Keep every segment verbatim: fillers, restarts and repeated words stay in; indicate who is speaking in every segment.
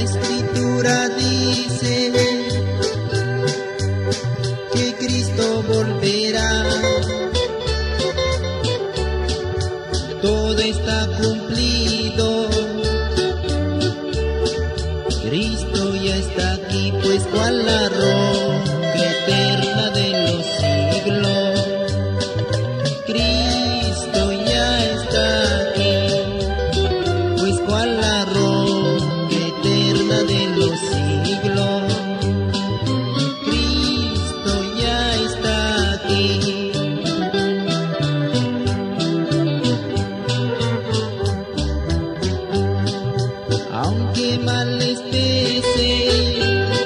Speaker 1: Escritura dice que Cristo volverá. Todo está cumplido. Cristo ya está aquí, pues cual la roca eterna de los siglos. Cristo ya está aquí, pues cual la roca eterna de los siglos. Cristo ya está aquí. Aunque mal les pese,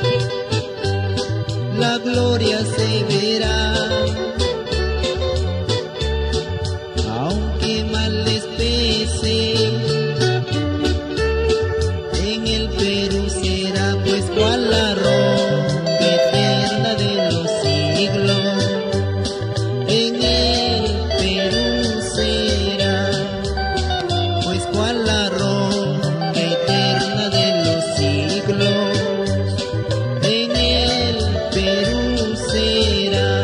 Speaker 1: la gloria se verá. Aunque mal les pese, en el Perú será, pues cual la roca eterna de los siglos. En el Perú será, pues cual la roca eterna de los siglos. En el Perú será.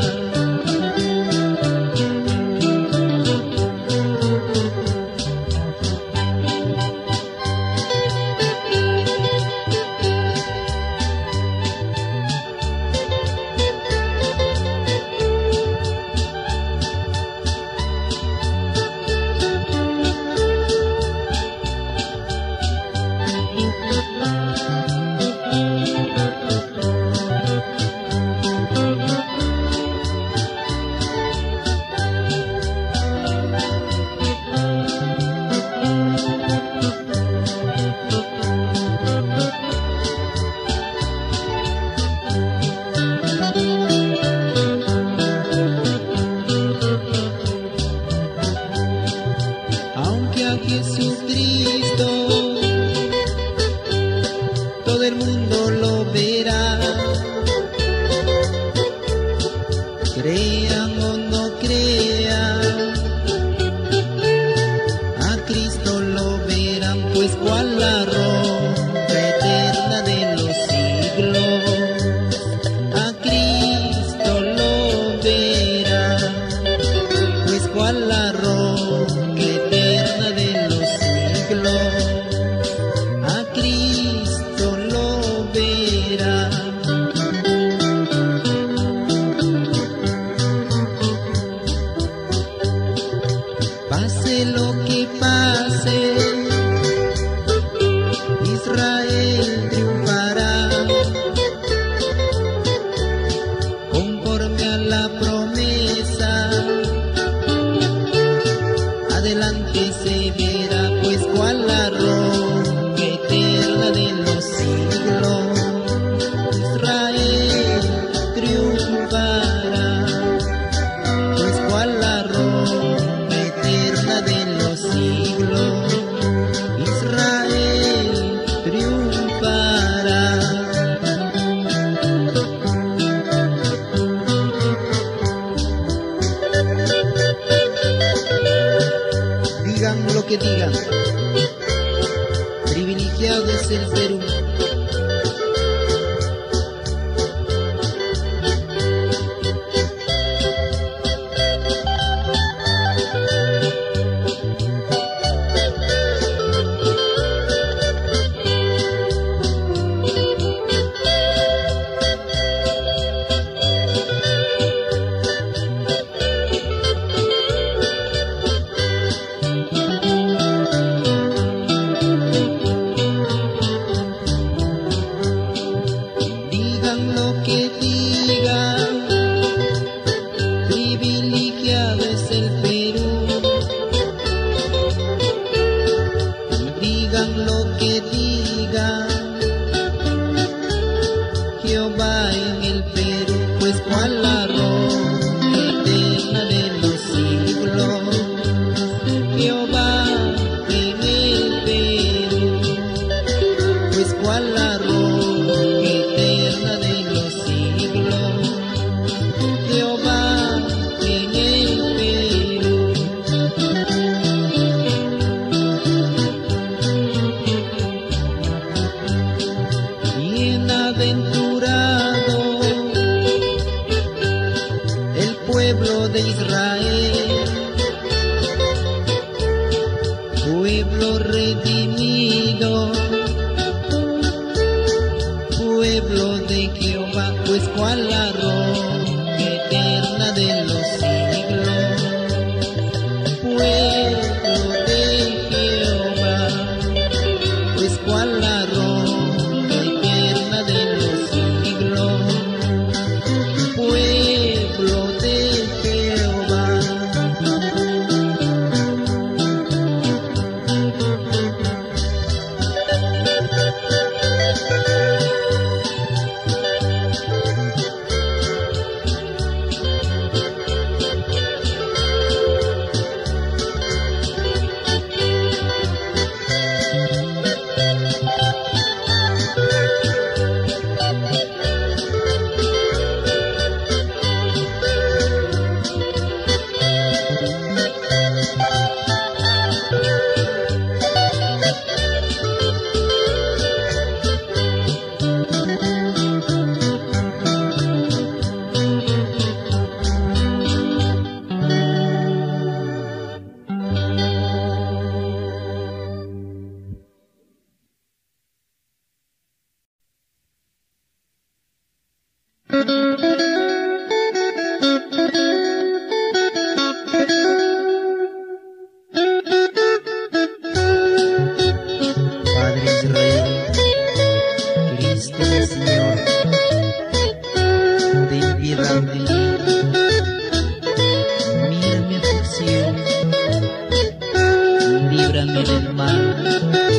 Speaker 1: Aunque a Jesucristo todo el mundo lo verá, crean o no crean, a Cristo lo verán, pues cual la roca eterna de los siglos. A Cristo lo verán, pues cual la roca eterna de los siglos. A Cristo lo verá. Pase lo que pase, Israel triunfará, conforme a la promesa. Adelante se verá, pues cual la roca eterna de los siglos. Israel triunfará, pues cual la roca eterna de los siglos. Israel triunfará. Digan lo que digan, privilegiado es el Perú. Digan lo que digan, privilegiado es el Perú. Digan lo que digan, Jehová en el Perú, pues cual la roca eterna de los siglos. Jehová en el Perú, pues cual la roca eterna de los siglos. Jehová en el Perú. Ayúdame, Señor, ten piedad de mí. Mira mi aflicción, líbrame del mal.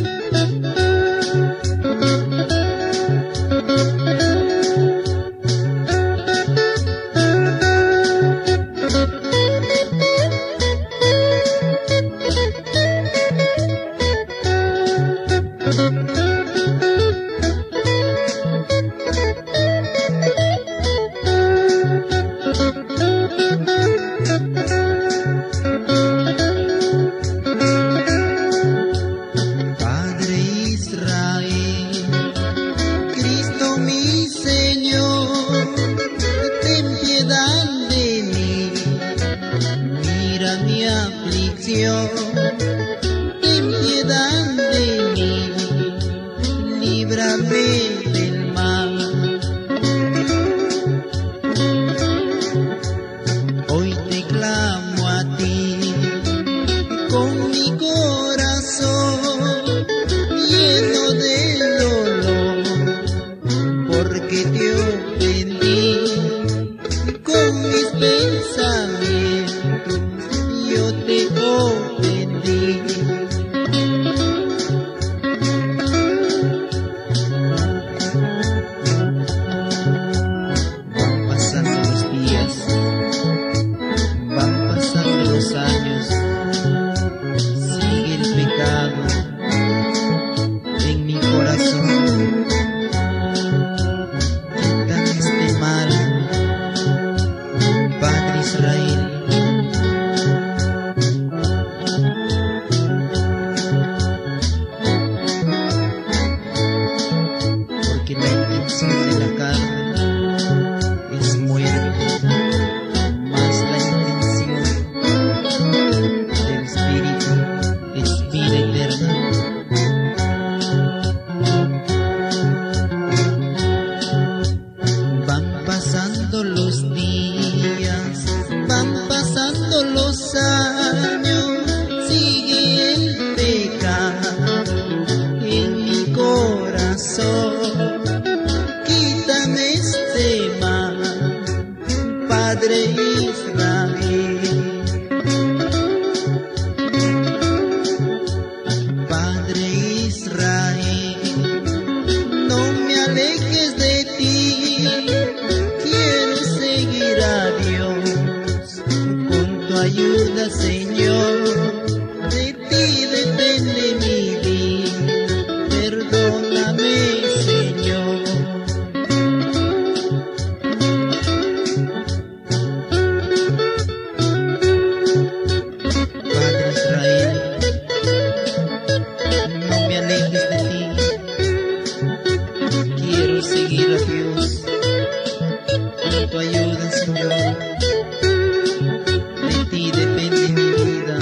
Speaker 1: Padre Israel, Cristo mi Señor, ten piedad de mí. Mira mi aflicción, ten piedad de mí, líbrame del mal. Hoy te clamo a ti con mi corazón lleno de dolor, porque te ofendí con mis pensamientos, yo te ofendí. Van pasando los días, van pasando los años, sigue el pecado en mi corazón. Quítame este mal, Padre Israel. Porque la intención de la carne es muerte, mas la intención del Espíritu es vida eterna. Van pasando los días, van pasando los años, sigue el pecado en mi corazón. Quítame este mal, Padre Israel. Padre Israel, no me alejes de ti, quiero seguir a Dios con tu ayuda, Señor. De ti depende mi vida, perdóname, Señor. Padre Israel, no me alejes de ti, quiero seguir a Dios con tu ayuda, Señor. De ti depende mi vida.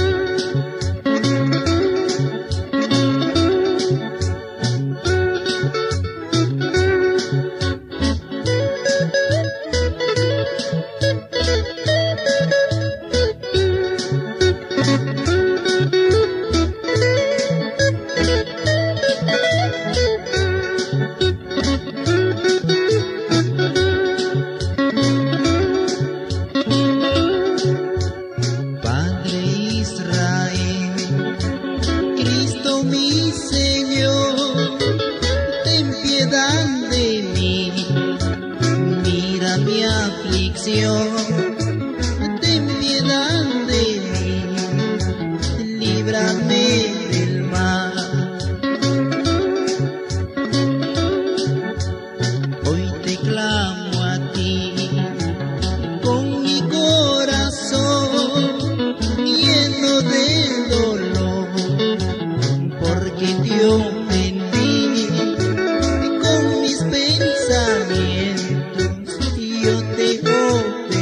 Speaker 1: Padre Israel, Cristo mi Señor, ten piedad de mí. Mira mi aflicción, ten piedad de mí, líbrame del mal. Hoy te clamo a ti con mi corazón lleno de dolor, porque te ofendí con mis pensamientos, yo te ofendí.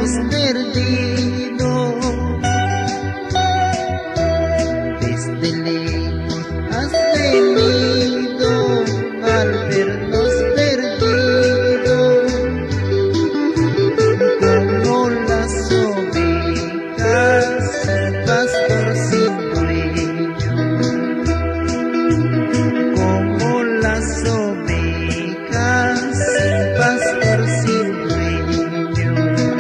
Speaker 1: hemos perdido. Desde lejos has venido al vernos perdidos, como las ovejas, un pastor sin dueño, como las ovejas, un pastor sin dueño.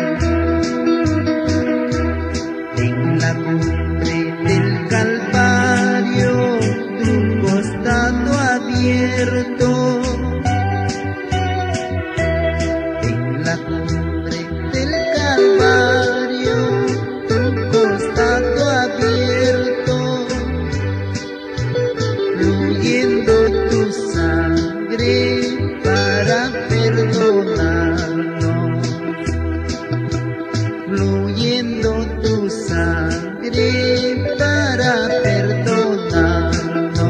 Speaker 1: En la cumbre del Calvario, tu costado abierto. En la cumbre del Calvario, tu costado abierto, fluyendo tu sangre para perdonarnos, fluyendo tu sangre para perdonarnos.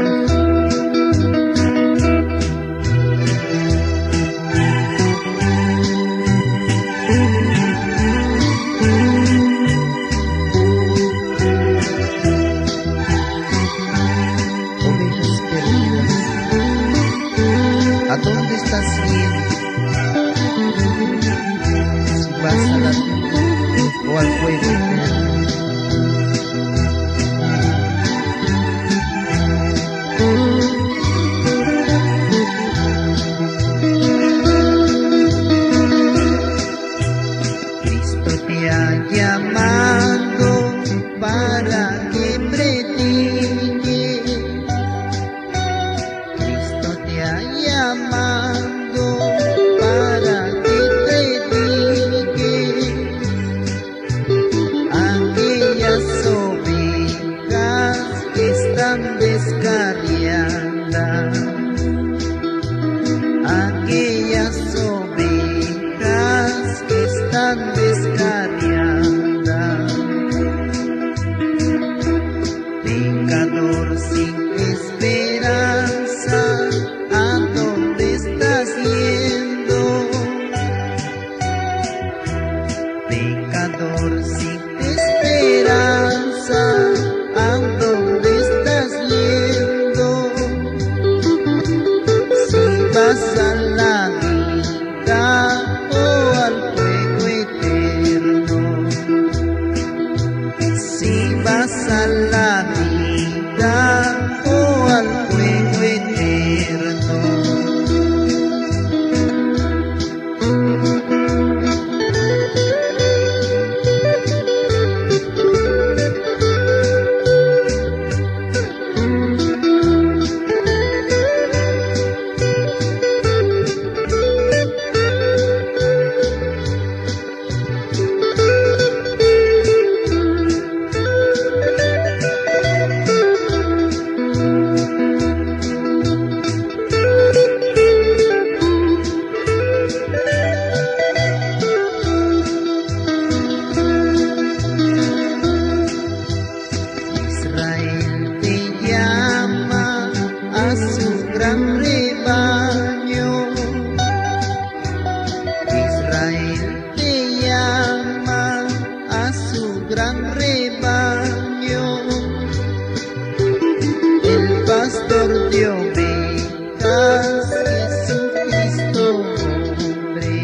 Speaker 1: Ovejas perdidas, ¿a dónde estás yendo? Si vas a la tumba o al fuego eterno. Cristo te ha llamado para que prediques. Cristo te ha llamado para que prediques aquellas ovejas que están descarriadas, aquellas ovejas que están descarriadas. Pecador sin esperanza, ¿a dónde estás yendo? Pecador sin esperanza, ¿a dónde estás yendo? Si vas a la vida o al fuego eterno, si vas a la vida o al fuego eterno. Israel te llama a su gran rebaño. Israel te llama a su gran rebaño. El pastor de ovejas, Jesucristo hombre.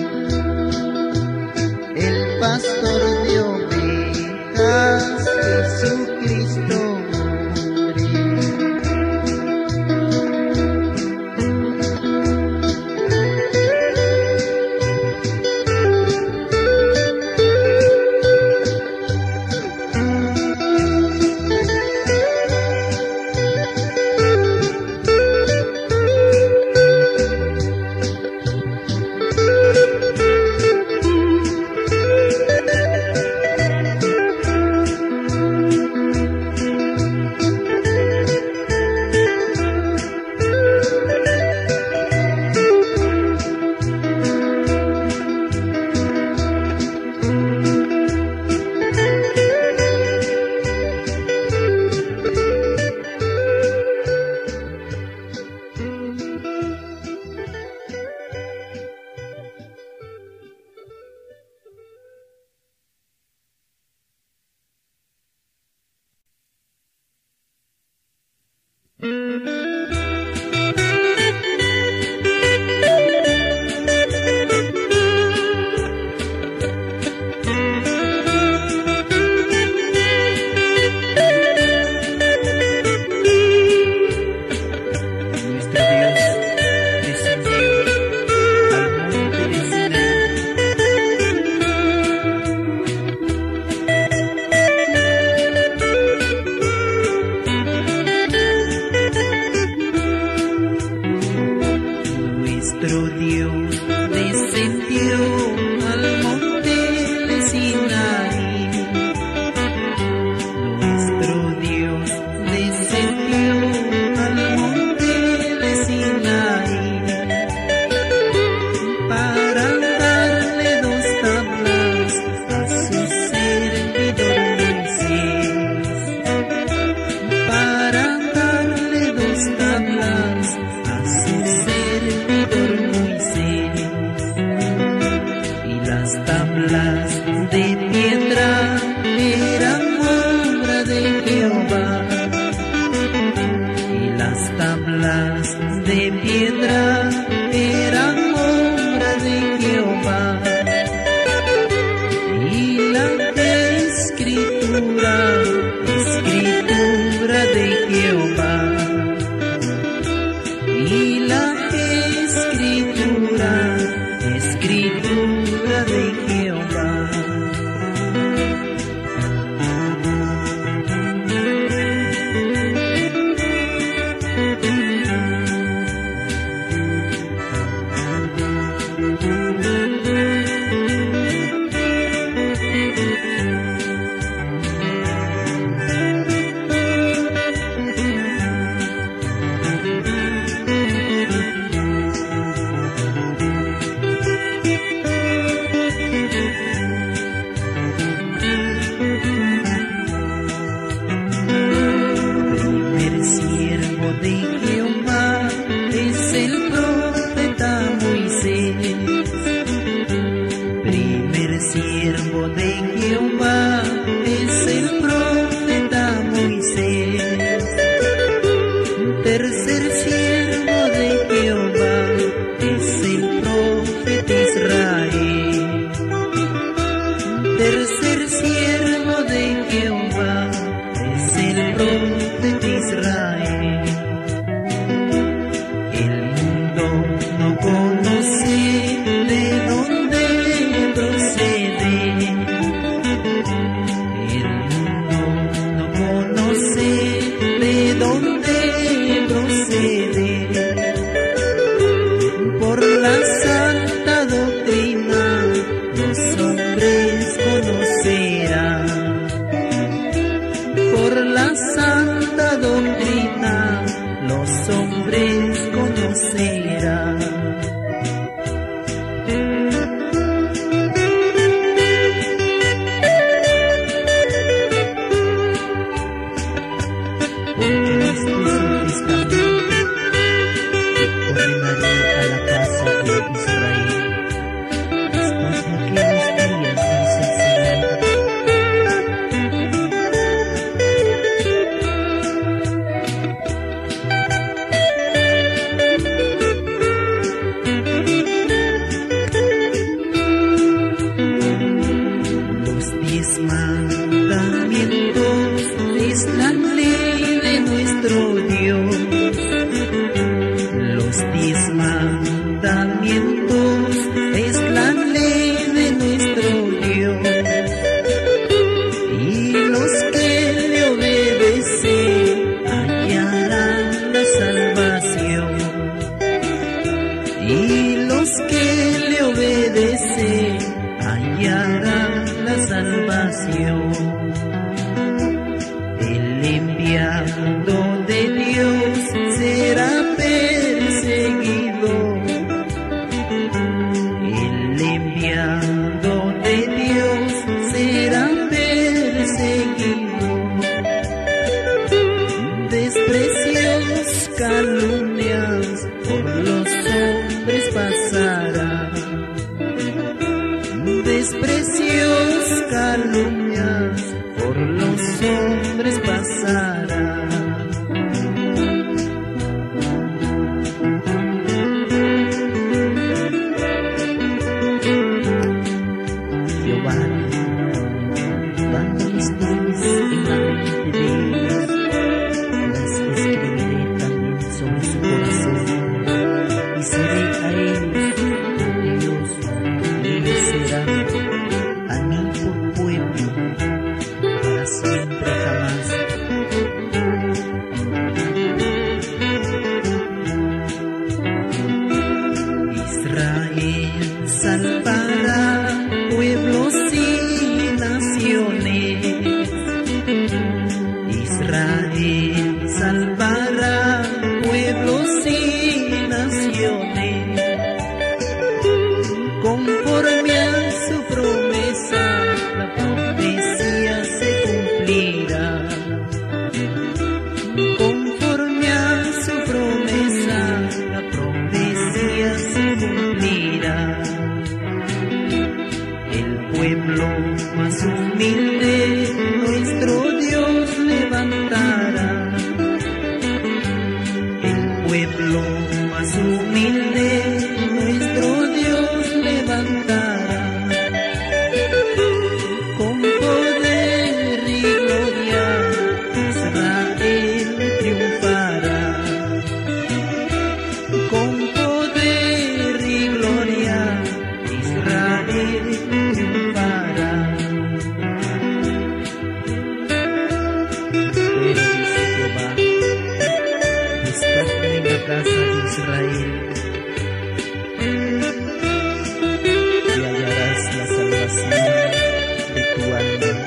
Speaker 1: El pastor de ovejas, Jesucristo hombre. las tablas de piedra eran obra de Jehová, y las tablas de piedra eran obra de Jehová, y la escritura, escritura de Jehová, y la escritura, escritura de Jehová. De Jehová es el profeta Moisés, primer siervo de Jehová es el profeta Moisés, tercer siervo de Jehová es el profeta Israel, tercer siervo de Jehová es el profeta Israel. No conoce de dónde procede, el mundo no conoce de dónde procede, por la santa doctrina los hombres conocerán, por la santa doctrina los hombres conocerán. Mandamientos es la ley de nuestro Dios, los diez mandamientos es la ley de nuestro Dios, y los que le obedecen hallarán la salvación, y los que le obedecen hallarán la salvación. El enviado de Dios será perseguido, el enviado de Dios será perseguido, desprecios, calumnias por los hombres pasarán, desprecios, calumnias por los hombres pasarán. Jehová, cuando estés en la mente de ellos, las escribiré también sobre su corazón, y seré a ellos por Dios, y ellos serán a mí por pueblo. pueblo más humilde nuestro Dios levantará. El pueblo más humilde nuestro Dios levantará. Con poder y gloria Israel triunfará. Con poder y gloria Israel triunfará. Pero dice Jehová, buscadme en la casa de Israel y hallarás la salvación de tu alma.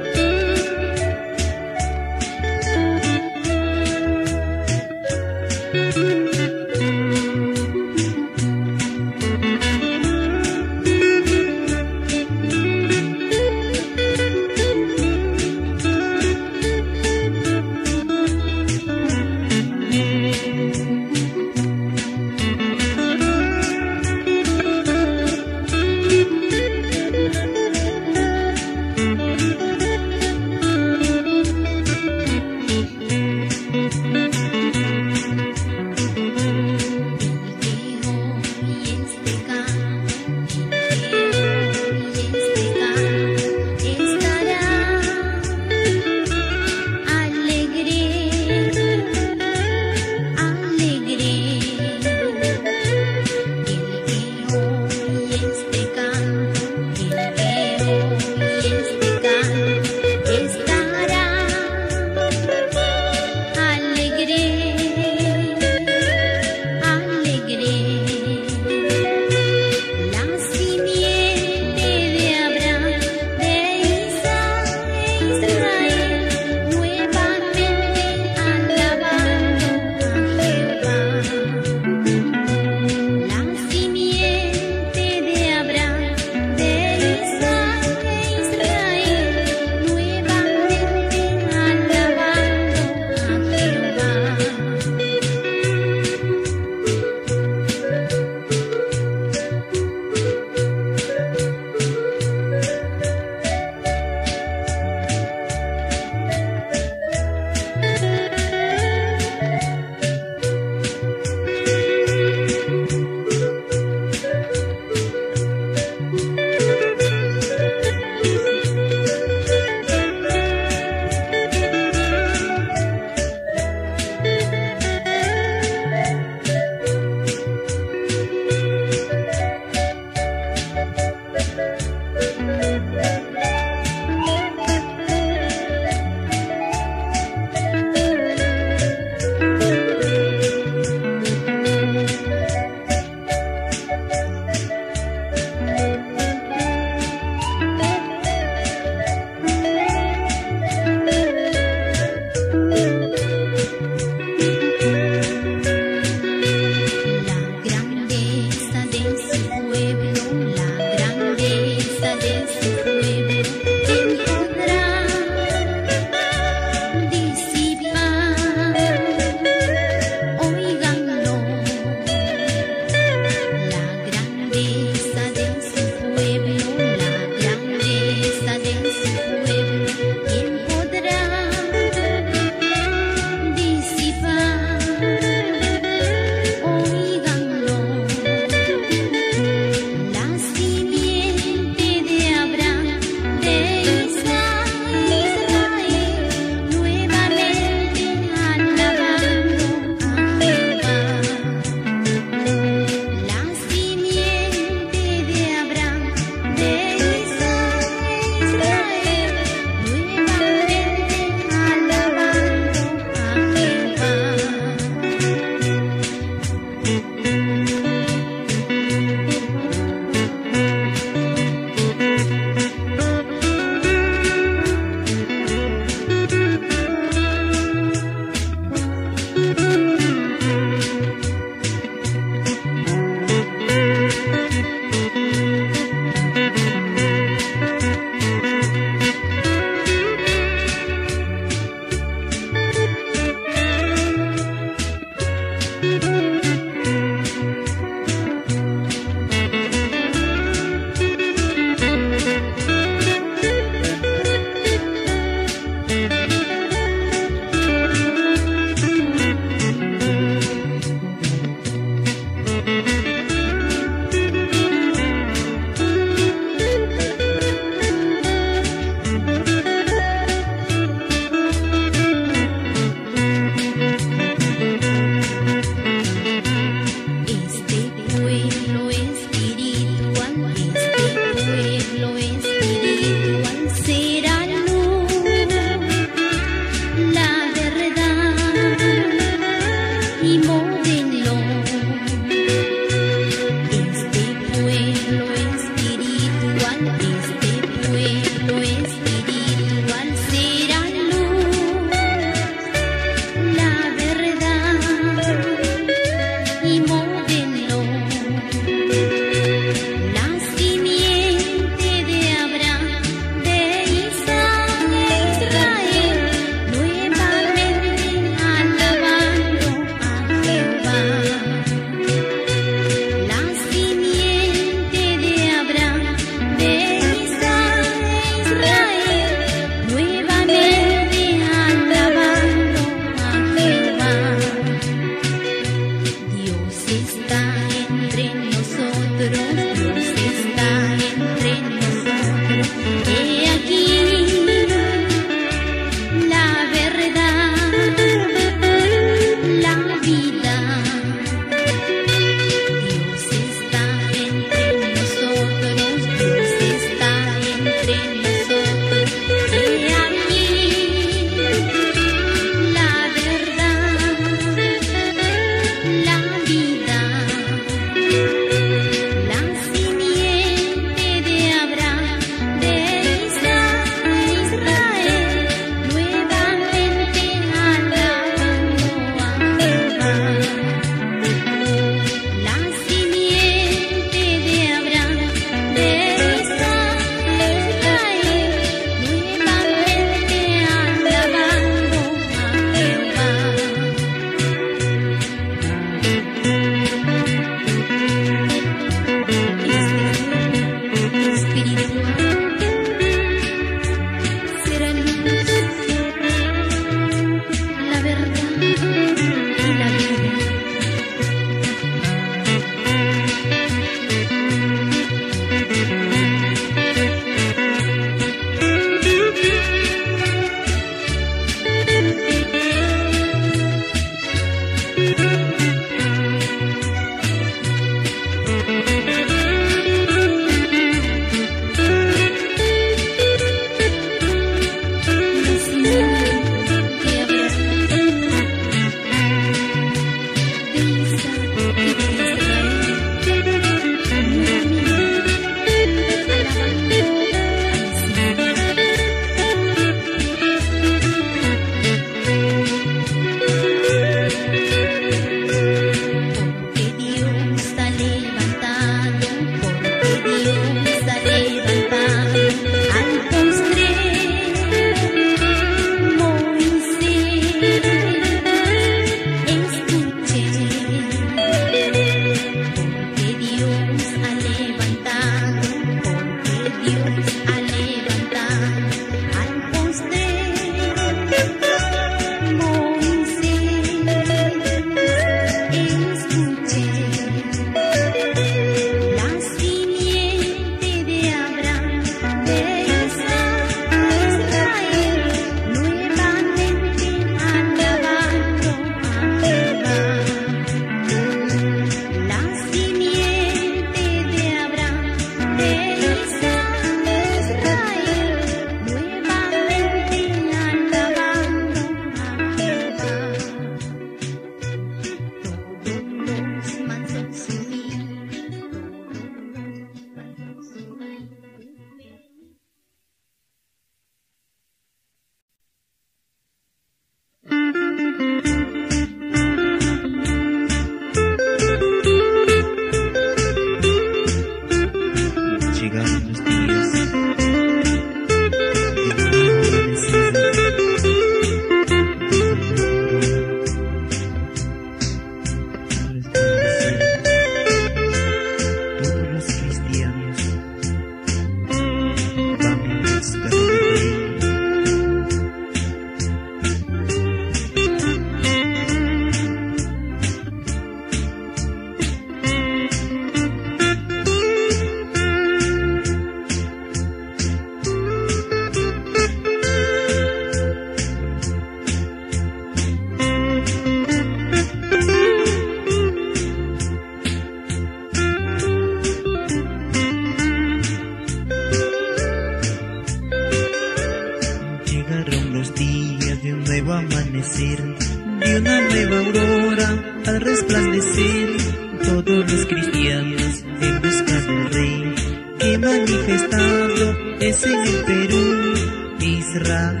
Speaker 1: Llegaron los días de un nuevo amanecer, de una nueva aurora al resplandecer. Todos los cristianos en busca del Rey, que manifestado es en el Perú, Israel,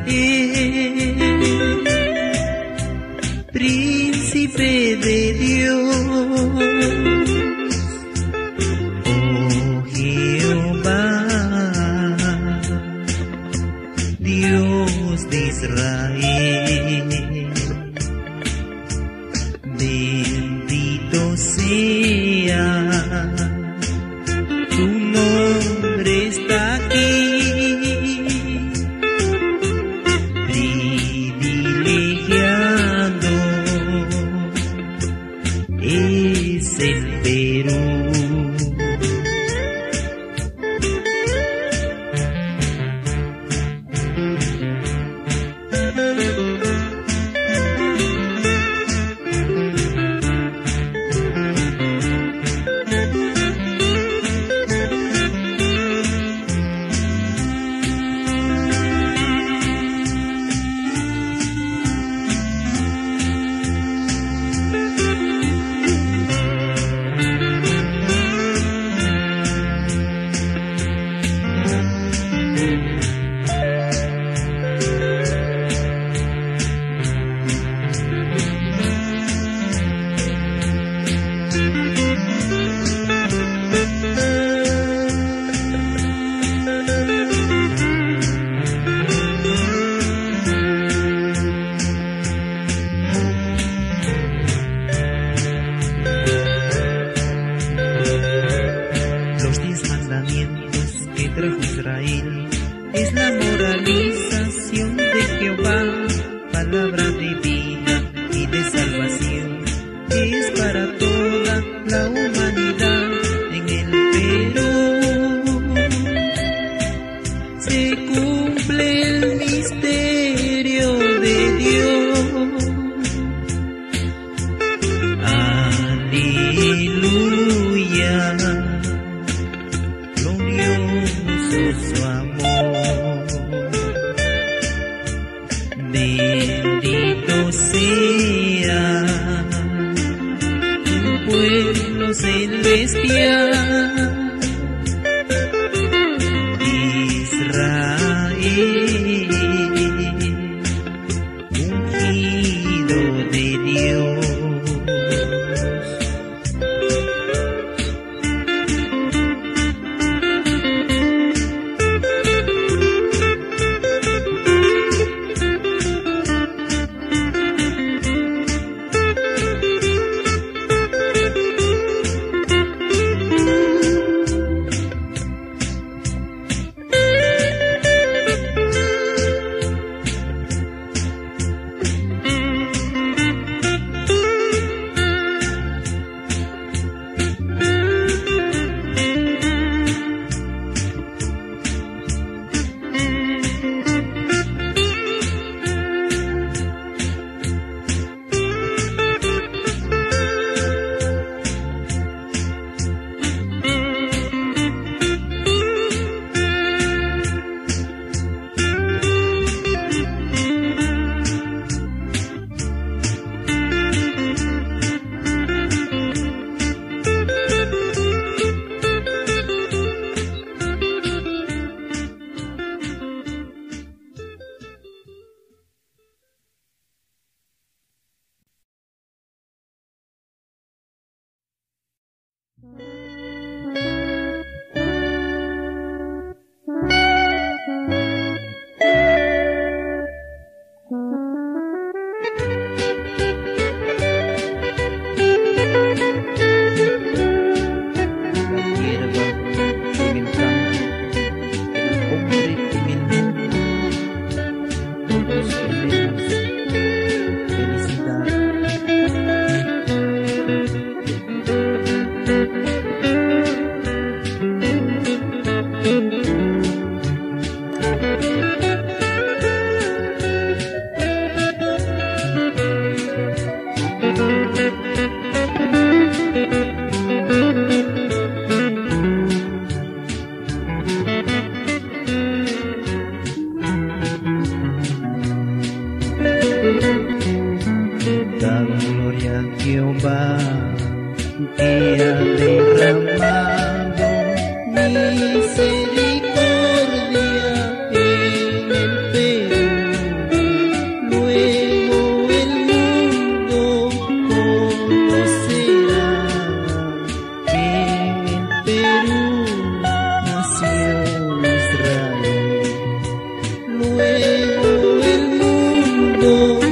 Speaker 1: príncipe de Dios. Oh Jehová, Dios de Israel, bendito sea, tu nombre está aquí, privilegiando es el Perú. Que trajo Israel es la moralización de Jehová, palabra de vida y de salvación, que es para toda la humanidad. En el Perú se cumple el misterio de Dios. Aleluya, su amor, bendito sea tu pueblo celestial, Israel, ungido de Dios. que ha derramado misericordia en el Perú. Luego el mundo conocerá que en el Perú nació Israel. Luego el mundo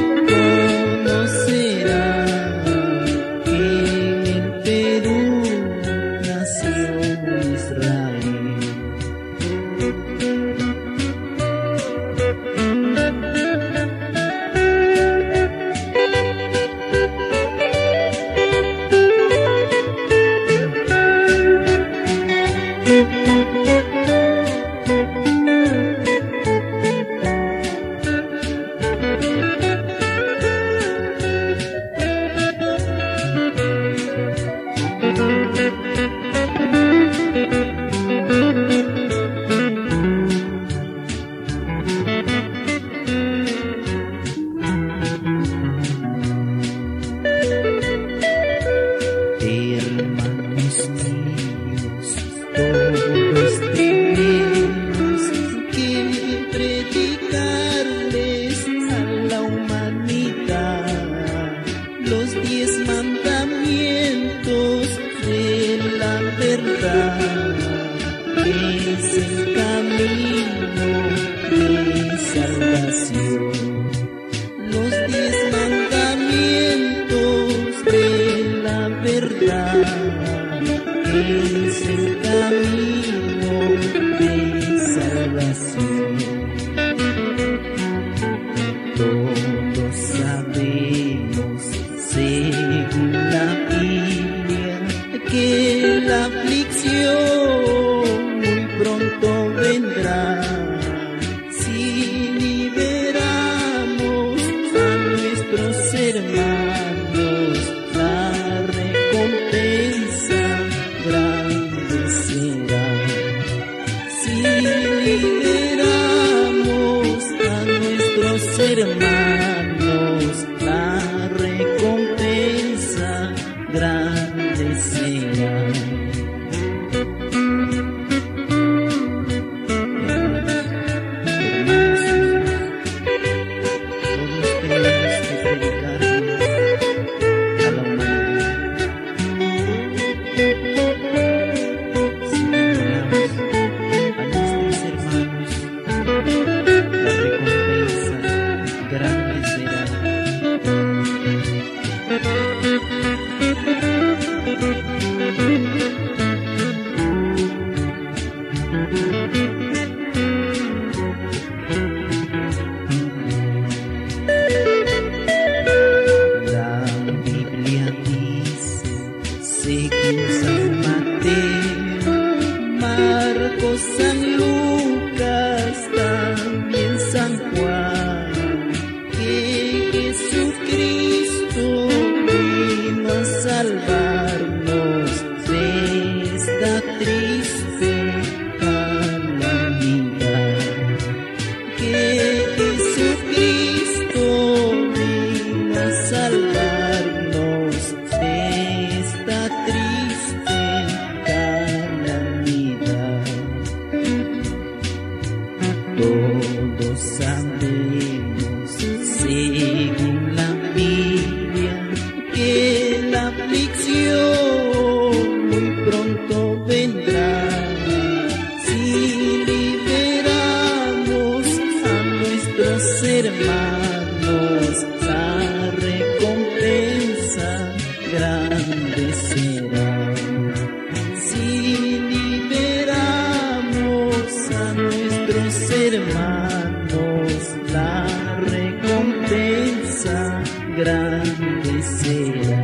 Speaker 1: conocerá que en el Perú nació Israel. Hermanos míos, todos tenemos que predicarles a la humanidad los diez mandamientos de la verdad, que es el camino de salvación. Los diez mandamientos de la verdad, que es el camino de salvación. Todos sabemos, según la Biblia, que la aflicción muy pronto vendrá. Si liberamos a nuestros hermanos, la recompensa grande será. Si liberamos a nuestros hermanos, la recompensa grande será. San Mateo, Marcos, San Lucas, también San Juan, que Jesucristo vino a salvarnos de esta triste calamidad, que Jesucristo vino a salvarnos de esta triste calamidad. Todos sabemos, según la Biblia, que la aflicción muy pronto vendrá. Si liberamos a nuestros hermanos, la recompensa grande será. Si liberamos a nuestros hermanos, la recompensa grande será.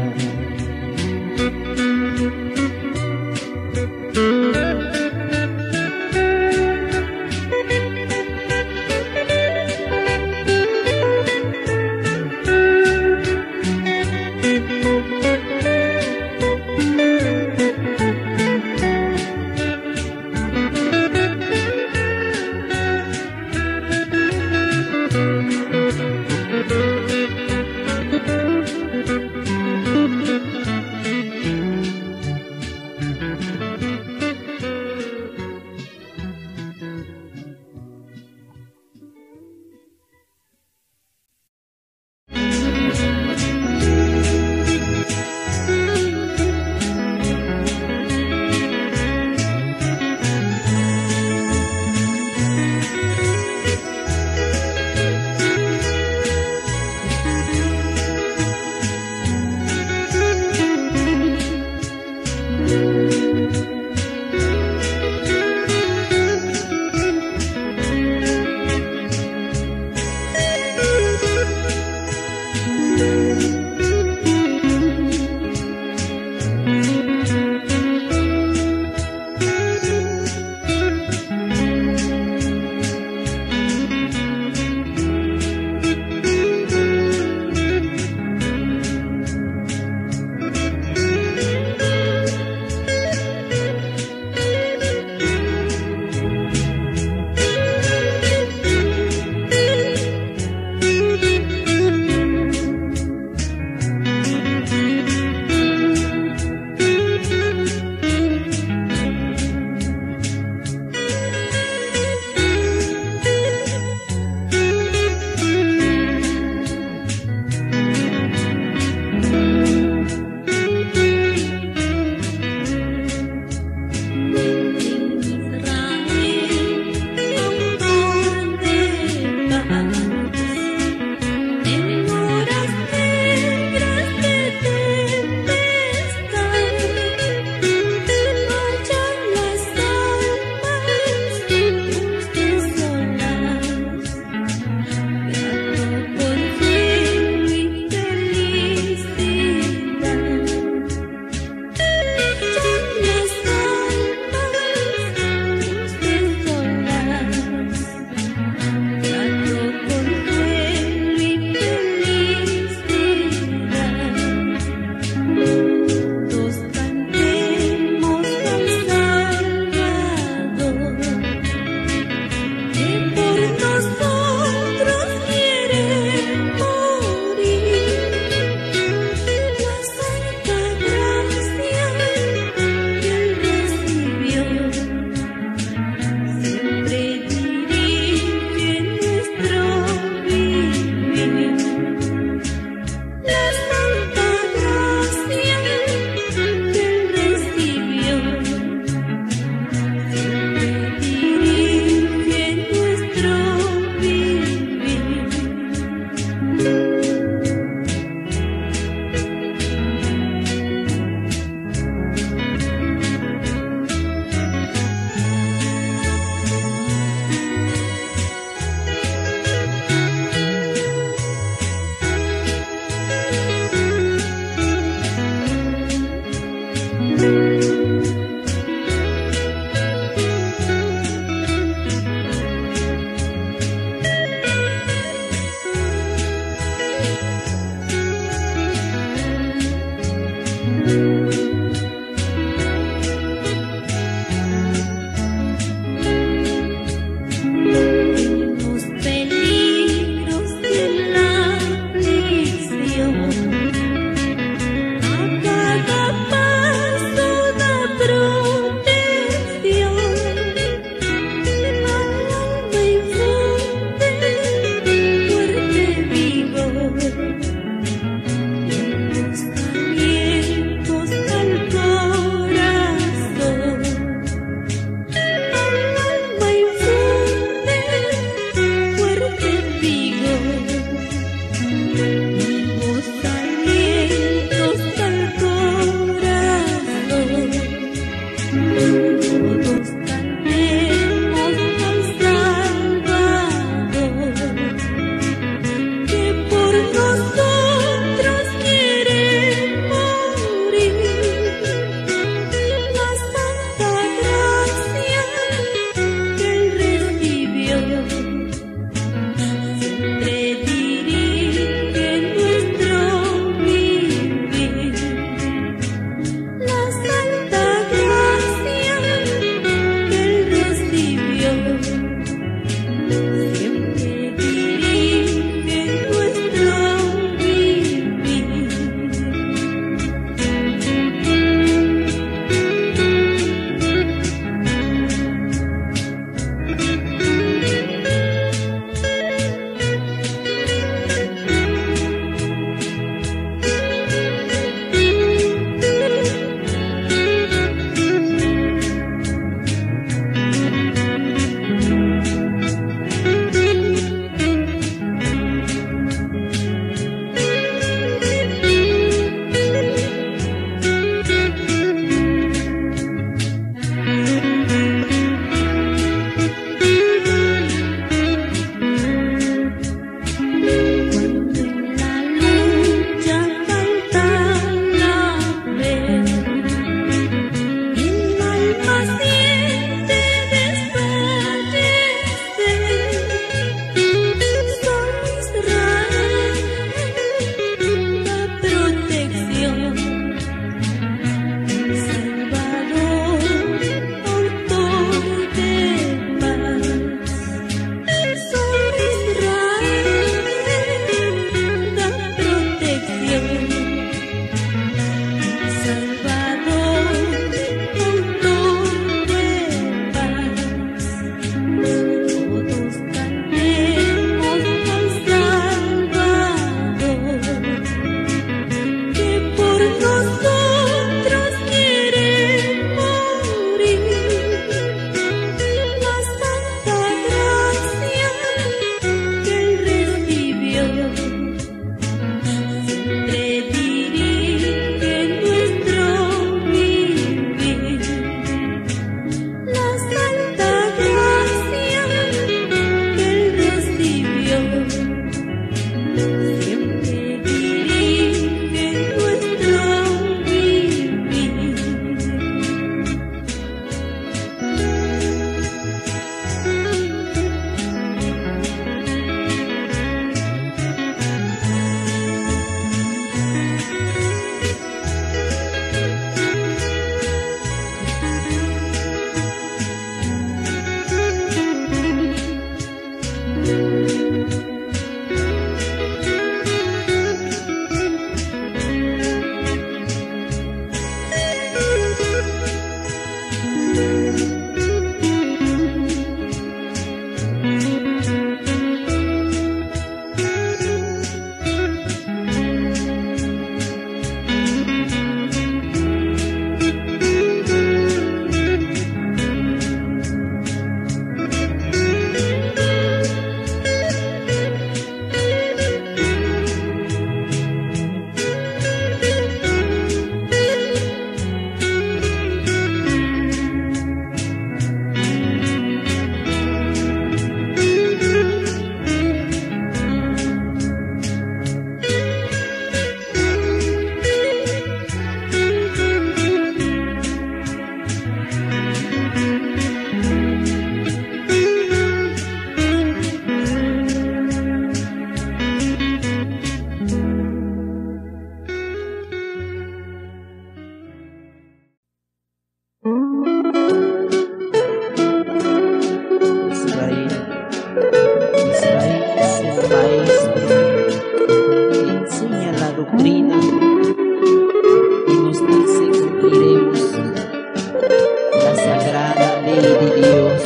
Speaker 2: Maestro que enseña la doctrina y nos dice que cumpliremos la sagrada ley de Dios.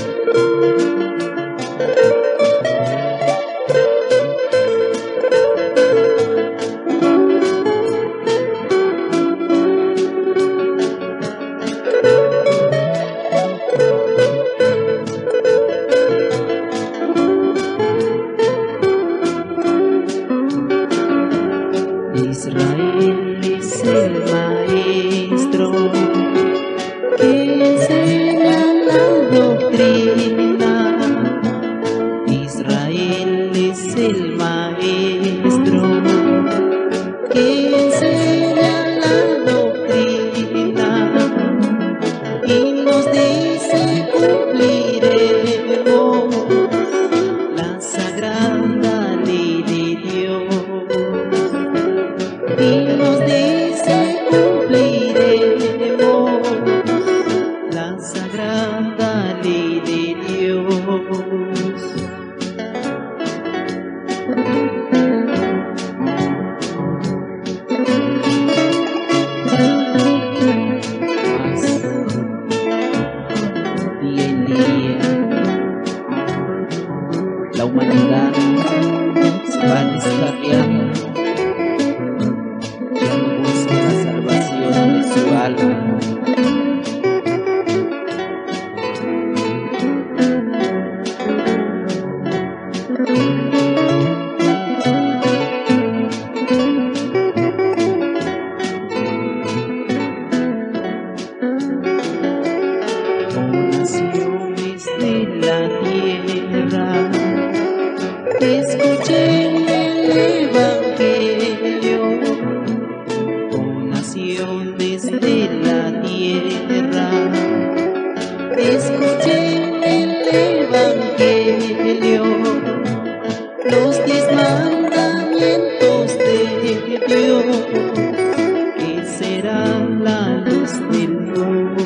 Speaker 2: Israel es el maestro que enseña la doctrina. Israel es el maestro que enseña la doctrina y nos dice cumpliremos la sagrada ley de Dios. Y nos dice cumpliremos la sagrada ley de Dios. Más día en día la humanidad se va descarriando. Naciones de la tierra, escuchen el Evangelio. Oh naciones de la tierra, escuchen el Evangelio. Los diez mandamientos de Dios, que será la luz del mundo.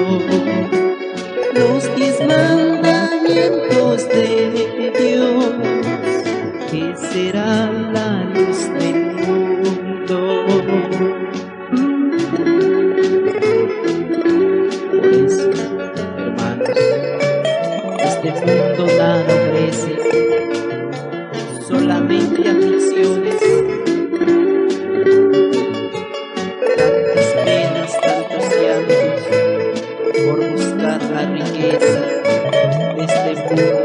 Speaker 2: Los diez mandamientos de Dios, que será la luz del mundo. Por eso, hermanos, este mundo nada ofrece, solamente aflicciones, tantas penas, tantos llantos, por buscar la riqueza de este mundo.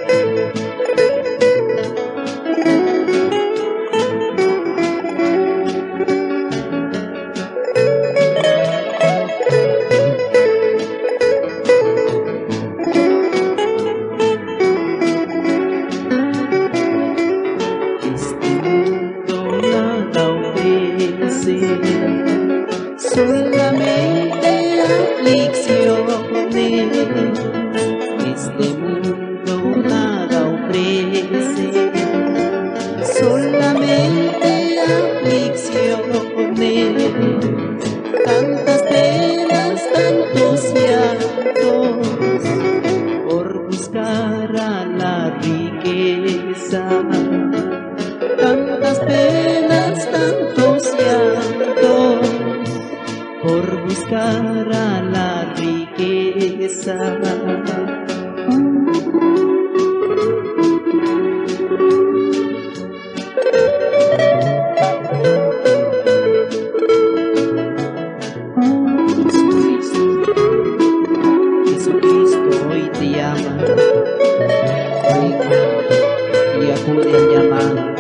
Speaker 2: Solamente aflicciones, este mundo nada ofrece. Solamente aflicciones, tantas penas, tantos llantos, por buscar a la riqueza. Tantas penas, tantos llantos, por buscar a la riqueza. Jesucristo, Jesucristo hoy te llama, venga y acude al llamado.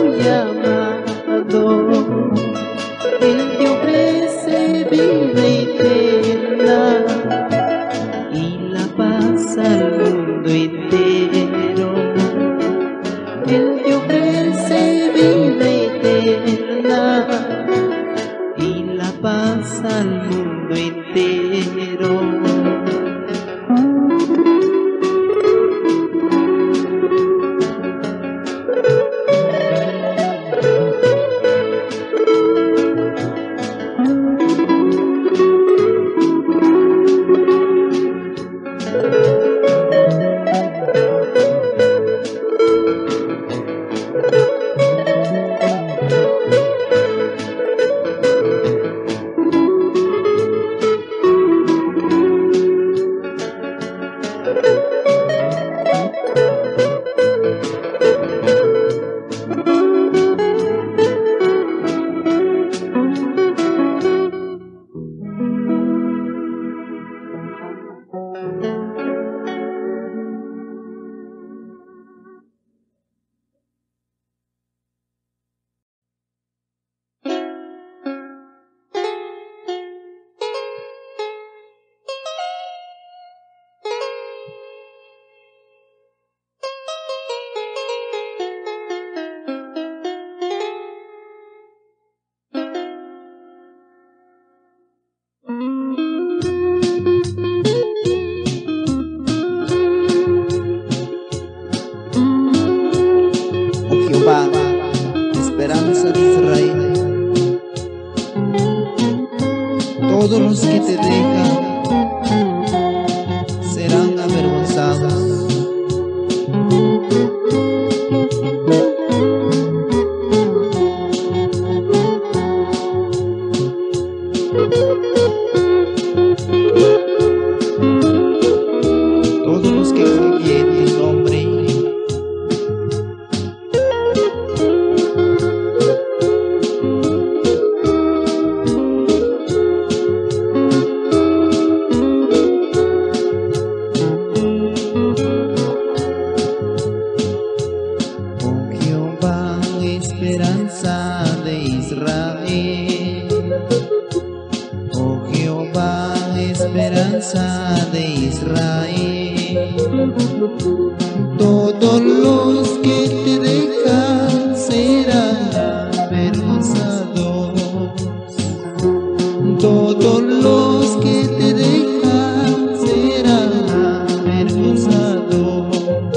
Speaker 2: Él te ofrece vida y entero. Esperanza de Israel, todos los que te dejan serán avergonzados. Todos los que confíen en tu nombre esperanza de Israel, oh Jehová, esperanza de Israel, todos los que te dejan serán avergonzados, todos los que te dejan serán avergonzados,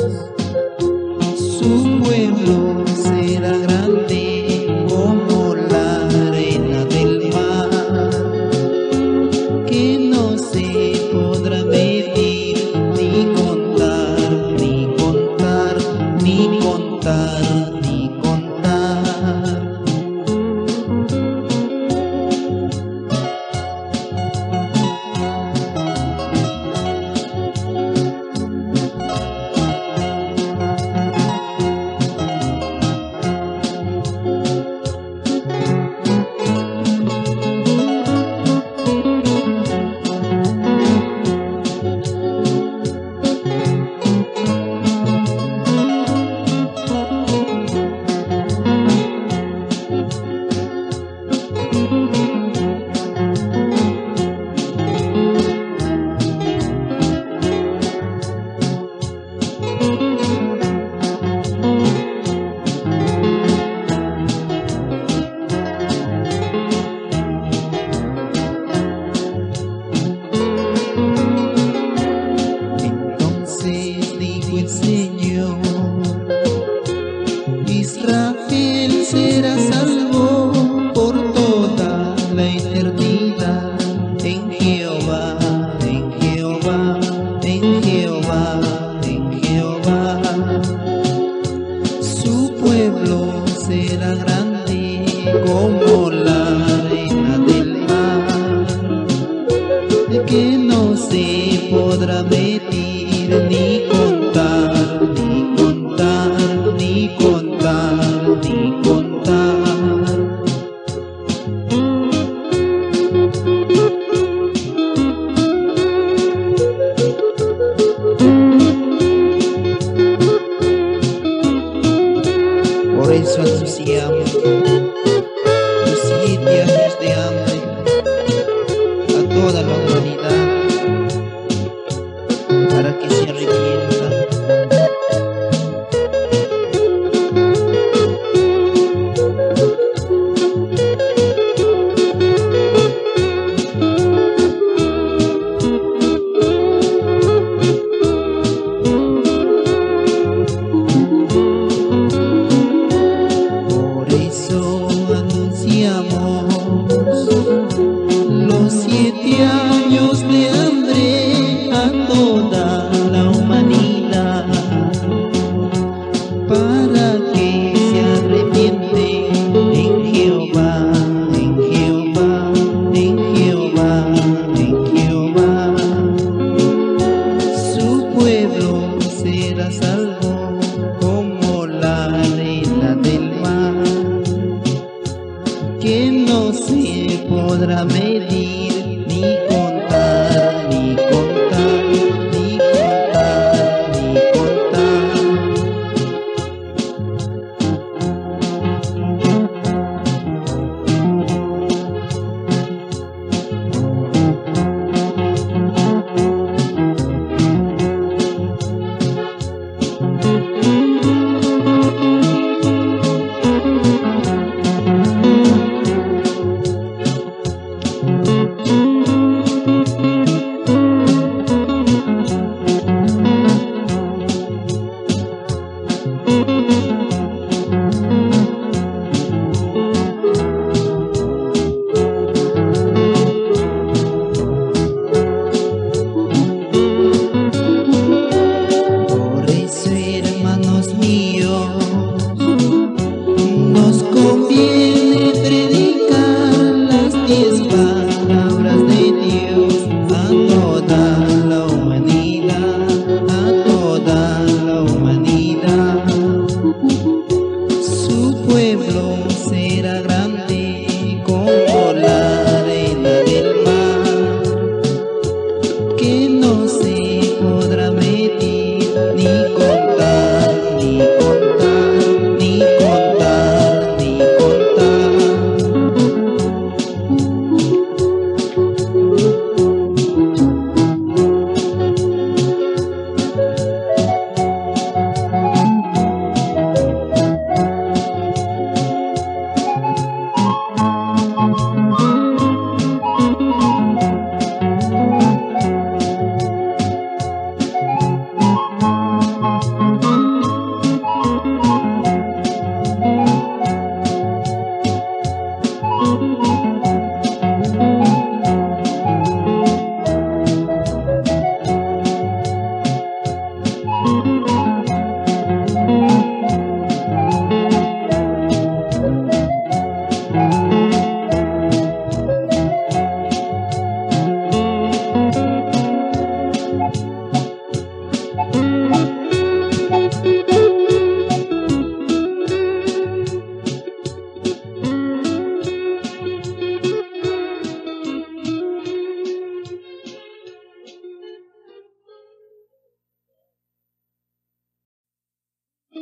Speaker 2: su pueblo será grande como la arena del mar, que no se podrá medir, ni contar, ni contar, ni contar, ni contar. Israel será salvo por toda la eternidad en Jehová, en Jehová, en Jehová, en Jehová. Su pueblo será grande como la arena del mar, que no se podrá medir ni contar, ni contar, ni contar, ni contar. Por eso anunciamos los siete años de hambre a toda la humanidad, para que se arrepienta.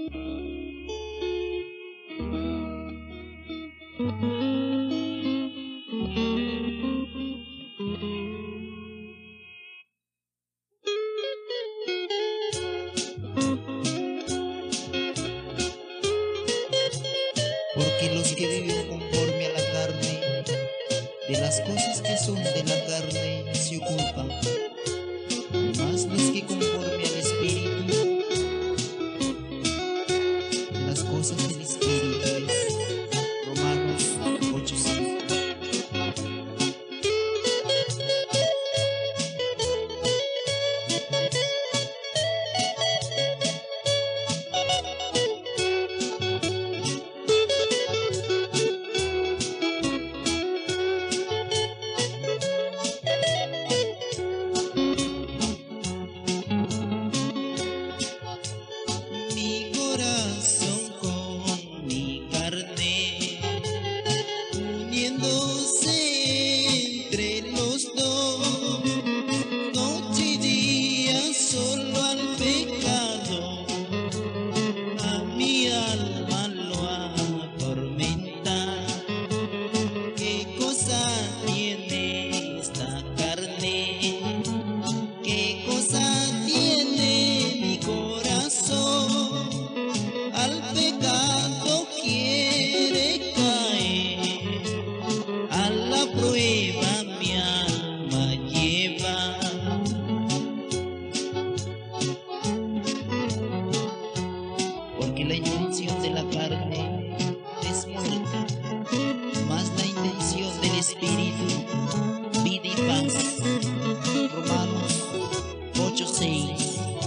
Speaker 2: Porque los que viven conforme a la carne, de las cosas que son de la carne se ocupan, mas los que conforme al Espíritu, de las cosas del Espíritu es. Romanos ocho cinco. Mi corazón con mi carne, uniéndose entre los dos, noche y día solo al pecado, a mi alma lo atormenta. ¿Qué cosa tiene esta carne? ¿Qué cosa tiene mi corazón? Al pecado quiere caer, a la prueba mi alma lleva. Porque la intención de la carne es muerte, mas la intención del Espíritu, vida y paz. Romanos ocho seis.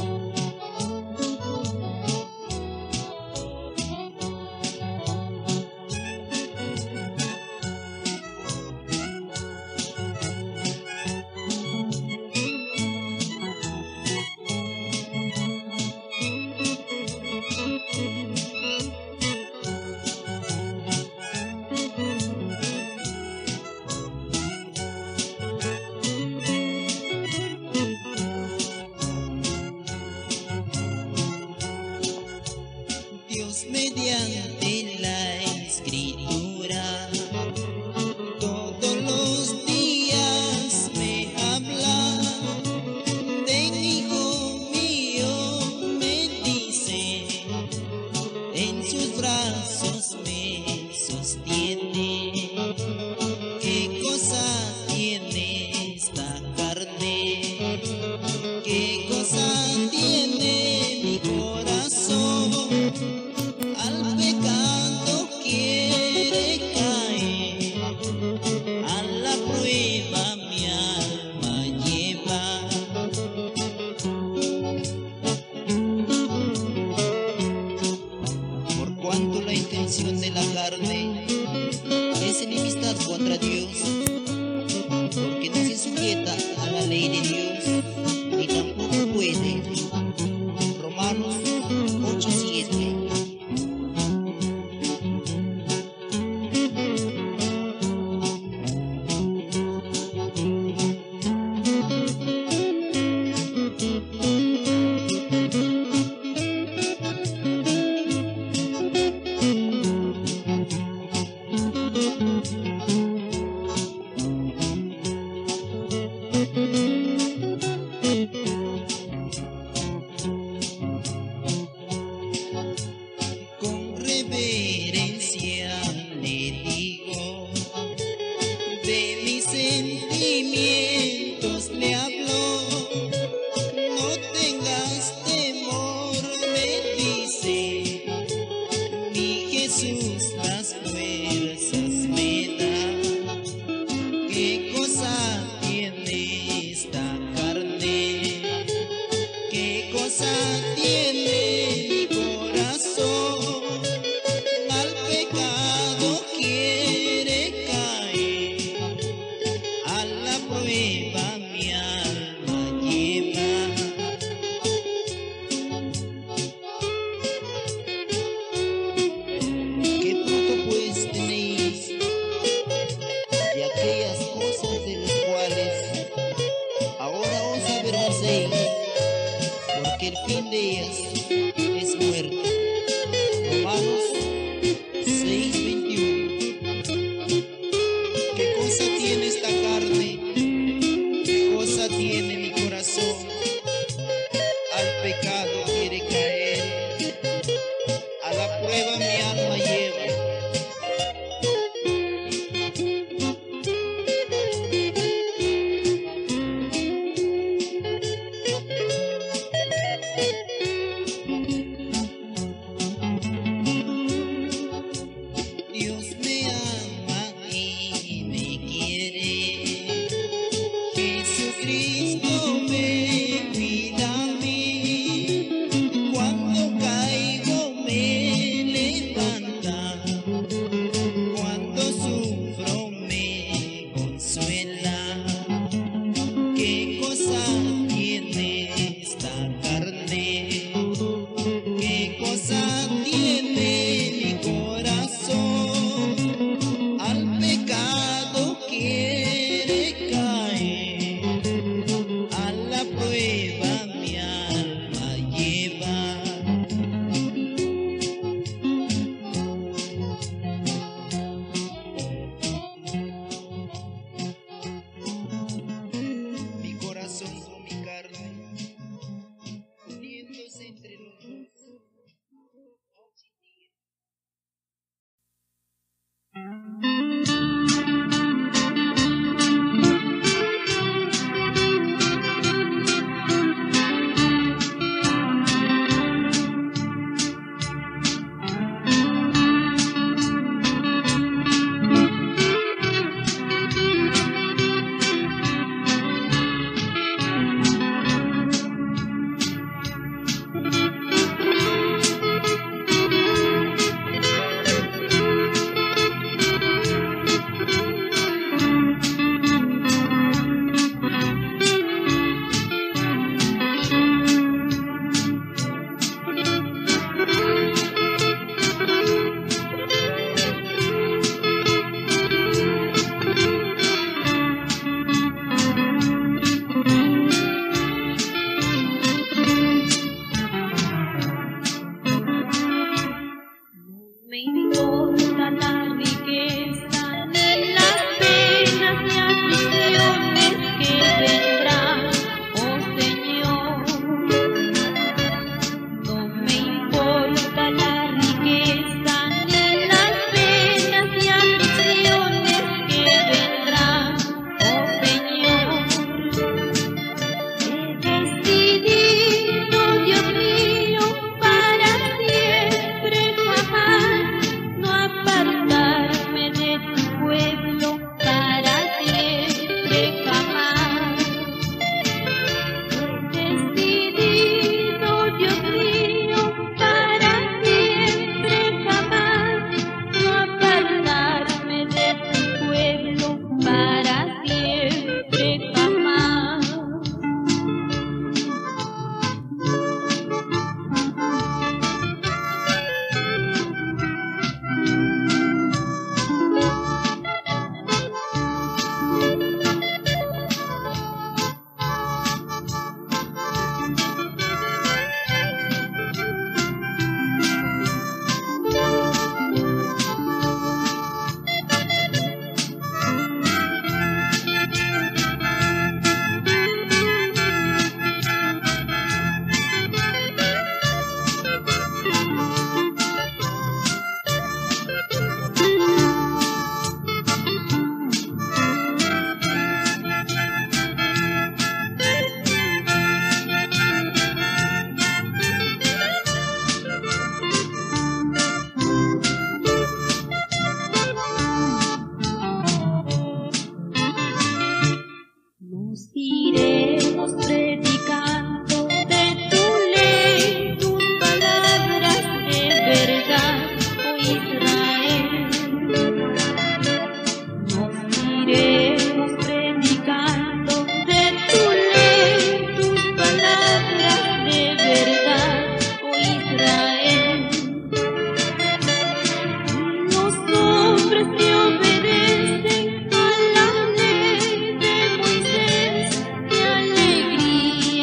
Speaker 2: Dios mediante la Escritura todos los días me habla. Ven, hijo mío, me dice, en sus brazos me sostiene. ¿Qué cosa tiene esta carne? ¿Qué cosa tiene mi corazón? Al pecado quiere caer, a la prueba mi alma lleva. Por cuanto la intención de la carne es enemistad contra Dios, porque no se sujeta a la ley de Dios, ni tampoco puede. Romanos ocho siete. Con reverencia le digo, de mis sentimientos le hablo. No tengas temor, me dice, mi Jesús las fuerzas me da. ¿Qué cosa tiene esta carne? ¿Qué cosa tiene mi corazón? Al pecado quiere caer, a la prueba mi alma lleva. ¿Qué fruto pues tenéis de aquellas cosas de las cuales ahora os avergoncéis? Porque el fin de ellas es muerte. Jesucristo me cuida a mí, cuando caigo me levanta, cuando sufro me consuela. ¿Qué cosa tiene esta carne? ¿Qué cosa tiene mi corazón? Al pecado quiere caer, a la prueba mi alma lleva. Mi corazón con mi carne, uniéndose entre los dos.
Speaker 3: Me importa la riqueza ni las penas y aflicciones que vendrán, oh Señor. No me importa la riqueza ni las penas y aflicciones que vendrán, oh Señor. He decidido, Dios mío, para siempre jamás no apartarme de tu pueblo, para siempre jamás. He decidido, Dios mío, para siempre jamás no apartarme de tu pueblo, para siempre jamás. Nos iremos predicando de tu ley, tus palabras de verdad, oh Israel. Nos iremos predicando de tu ley, tus palabras de verdad, oh Israel. Los hombres que obedecen a la ley de Moisés, qué alegría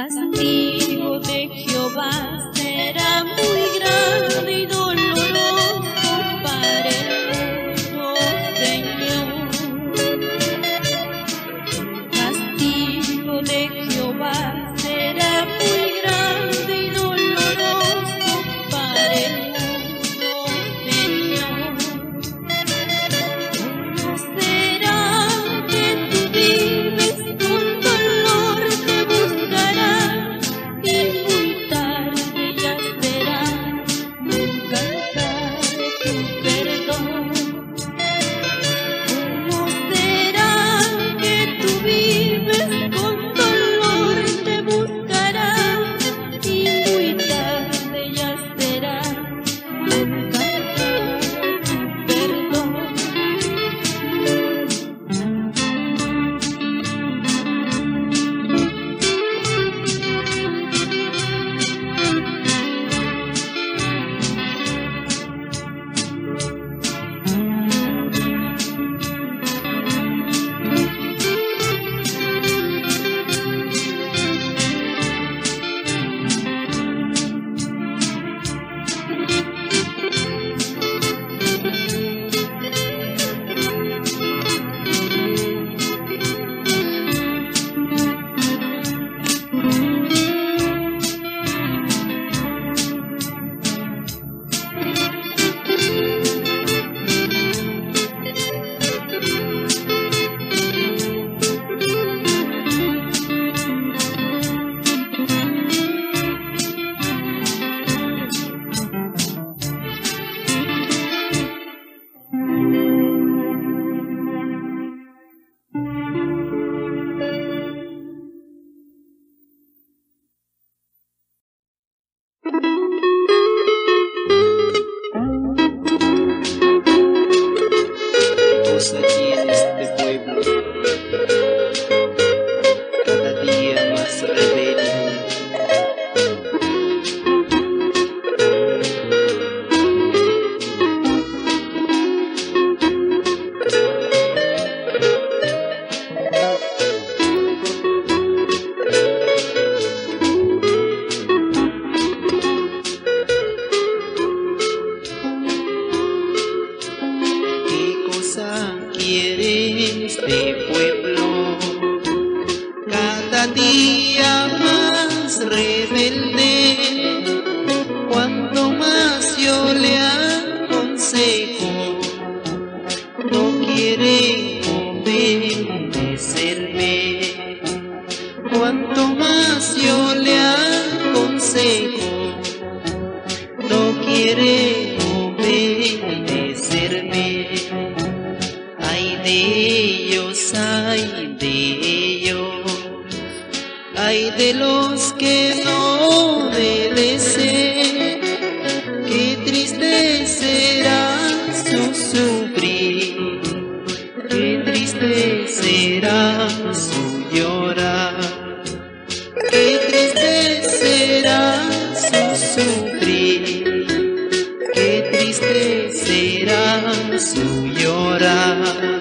Speaker 3: castigo de Jehová será muy grande y doloroso para el mundo, Señor. Castigo de Jehová será muy grande y doloroso para el mundo, Señor. Conocerá que tú vives con dolor, te buscará y muy tarde ya será alcanzar tu perdón. Conocerá que tú vives con dolor, te buscará y muy tarde ya será alcanzar tu perdón.
Speaker 1: Cosa tiene este pueblo, cada día más rebelde. ¿Qué cosa quiere este pueblo? Cada día más rebelde. Cuanto más yo le aconsejo, no quiere obedecerme. Cuanto más yo le aconsejo, no quiere obedecerme. Ay de ellos, ay de ellos, ay de los que no obedecen. Qué triste será su sufrir, qué triste será su llorar, qué triste será su sufrir, qué triste será su llorar.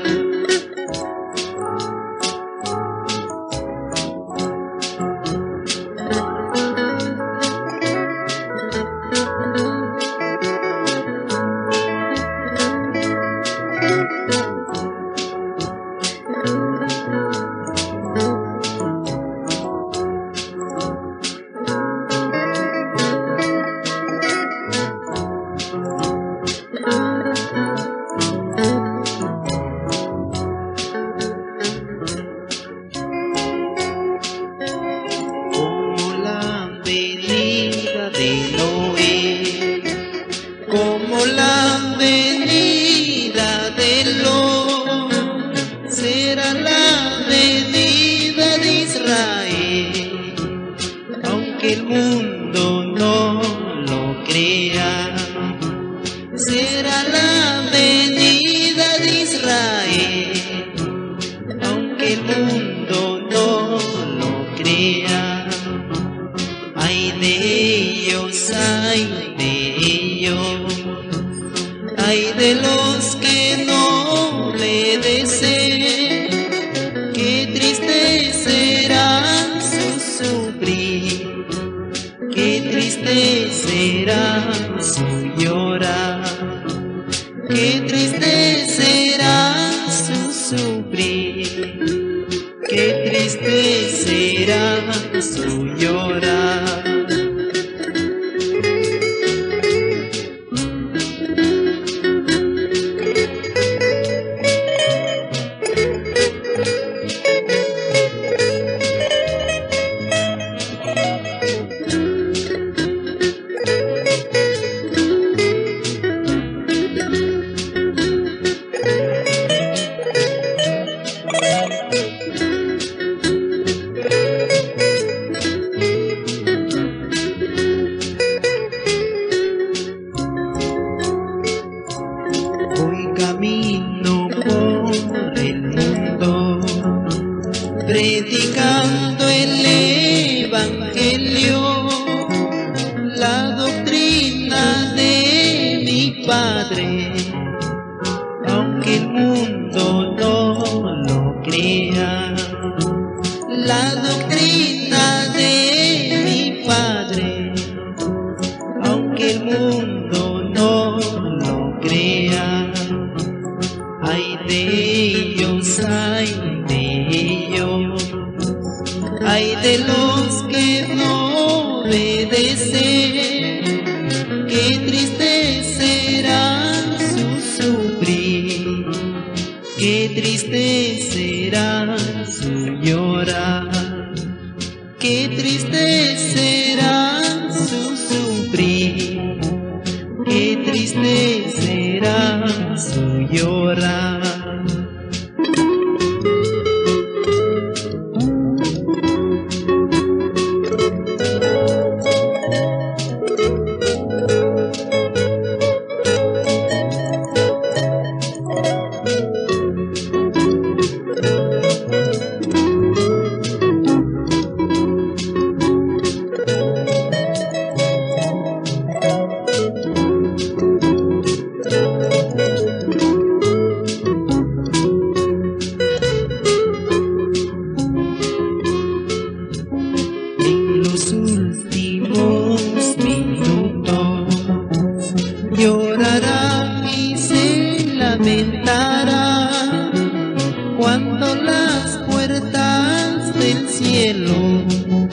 Speaker 1: Como la venida de Noé, como la venida de Lot, será la venida de Israel, aunque el mundo no lo crea. Será la venida de Israel, aunque el mundo no lo crea. Ay de ellos, ay de ellos, ay de los que no obedecen. Qué triste será su sufrir, será su llorar, qué triste será su sufrir, qué triste será su llorar. Camino por el mundo, predicando el Evangelio, la doctrina de mi Padre, aunque el mundo no lo crea. La doctrina de mi Padre, aunque el mundo no lo crea. Ay de ellos, ay de ellos, ay de los que no obedecen, qué triste será su sufrir, qué triste será su llorar, qué triste será su sufrir, qué triste será su llorar. Llorará y se lamentará cuando las puertas del cielo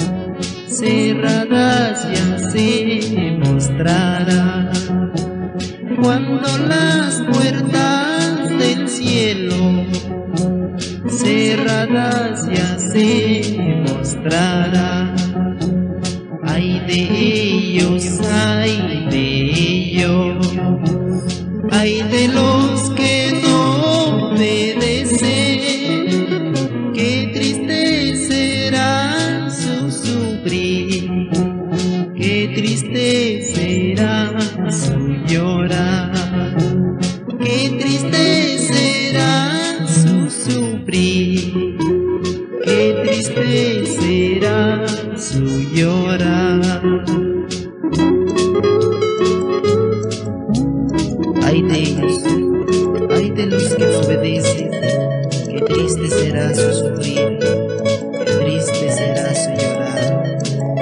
Speaker 1: cerradas ya se mostrarán, cuando las puertas del cielo cerradas ya se mostrarán. Ay de ellos, ay de ellos, ay de los que no obedecen, qué triste será su sufrir, qué triste será su llorar, qué triste será su sufrir, qué triste será su llorar. Ay de ellos, ay de los que obedecen, qué triste será su sufrir, qué triste será su llorar.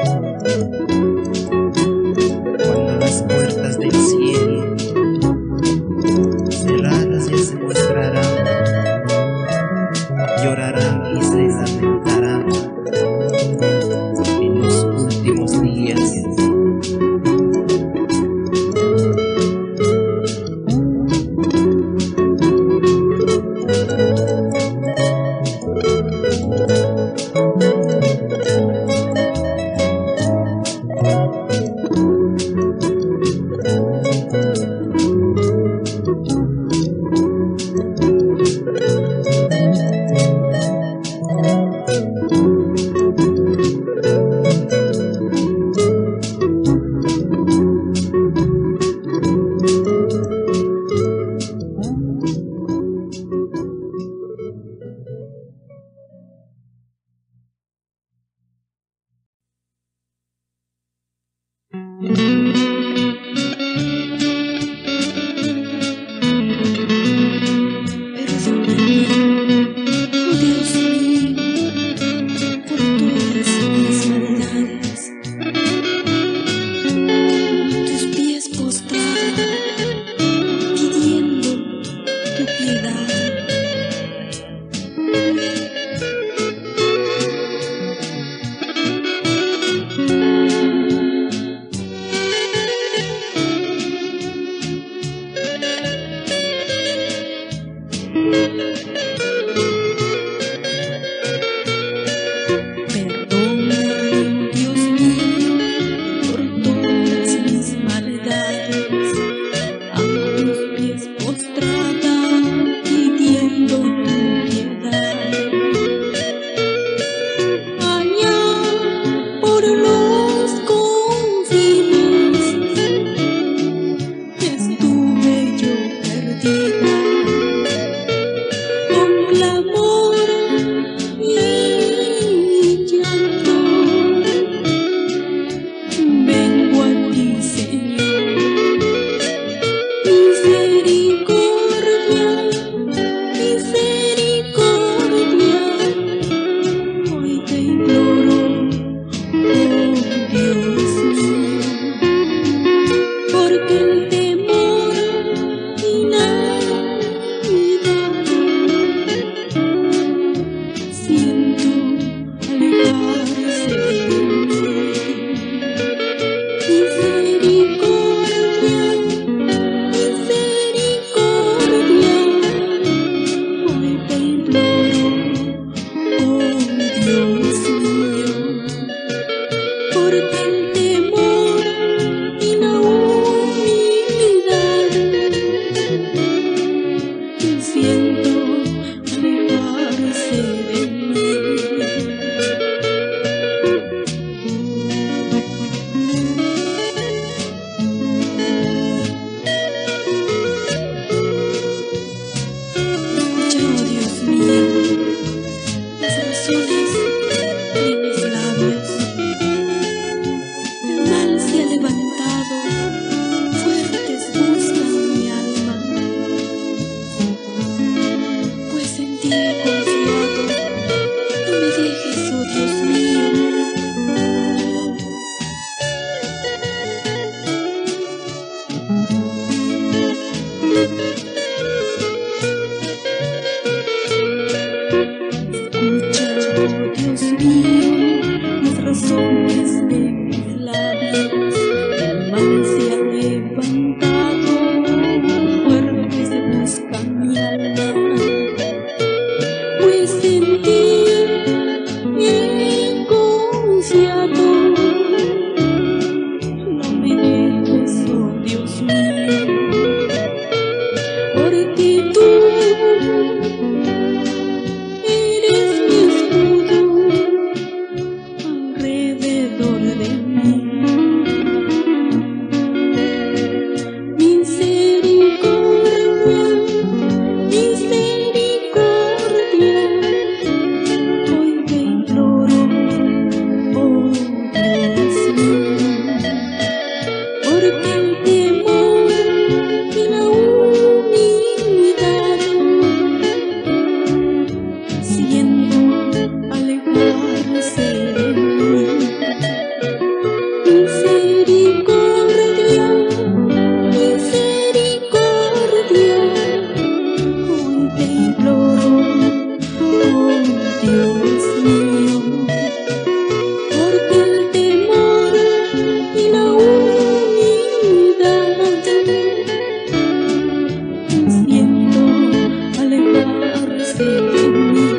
Speaker 1: Cuando las puertas del cielo cerradas ya se mostrarán, llorarán y se lamentarán en los últimos días.
Speaker 3: Tus El mal se ha levantado, fuertes buscan mi alma, pues en ti he confiado. No me dejes, oh Dios mío, porque tú eres mi escudo alrededor de mí. Misericordia, misericordia, hoy te imploro, oh Dios mío, porque el temor y la humildad siento alejarse de mí. Misericordia, misericordia, hoy te imploro, oh Dios mío, porque el temor y la humildad siento alejarse de mí.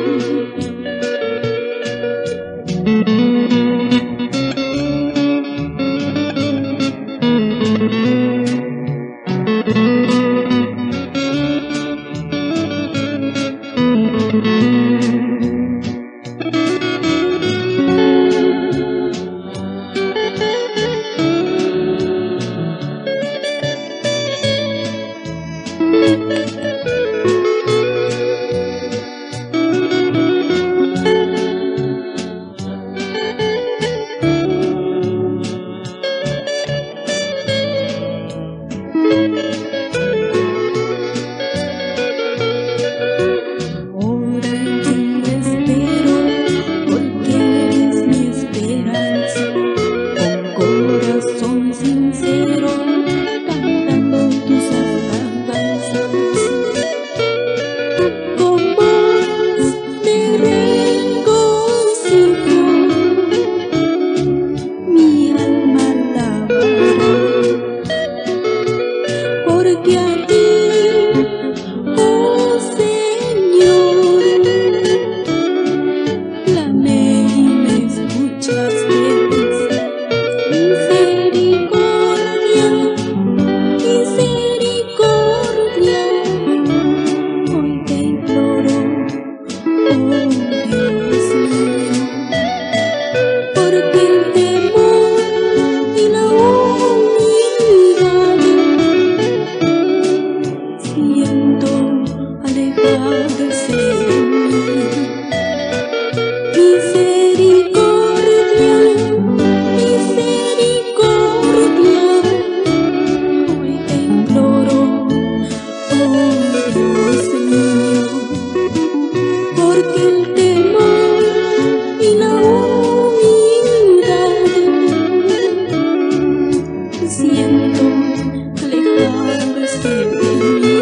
Speaker 3: Ora en ti espero, porque eres mi esperanza, con corazón sincero, cantando tus alabanzas. Con voz de regocijo, mi alma alabará, porque a ti, oh Señor, clamé y me escuchaste. Misericordia, misericordia, hoy te imploro, oh Dios mío, porque el temor y la humildad siento alejarse de mí. Misericordia, misericordia, hoy te imploro, oh Dios mío, porque el temor y la humildad siento alejarse de mí.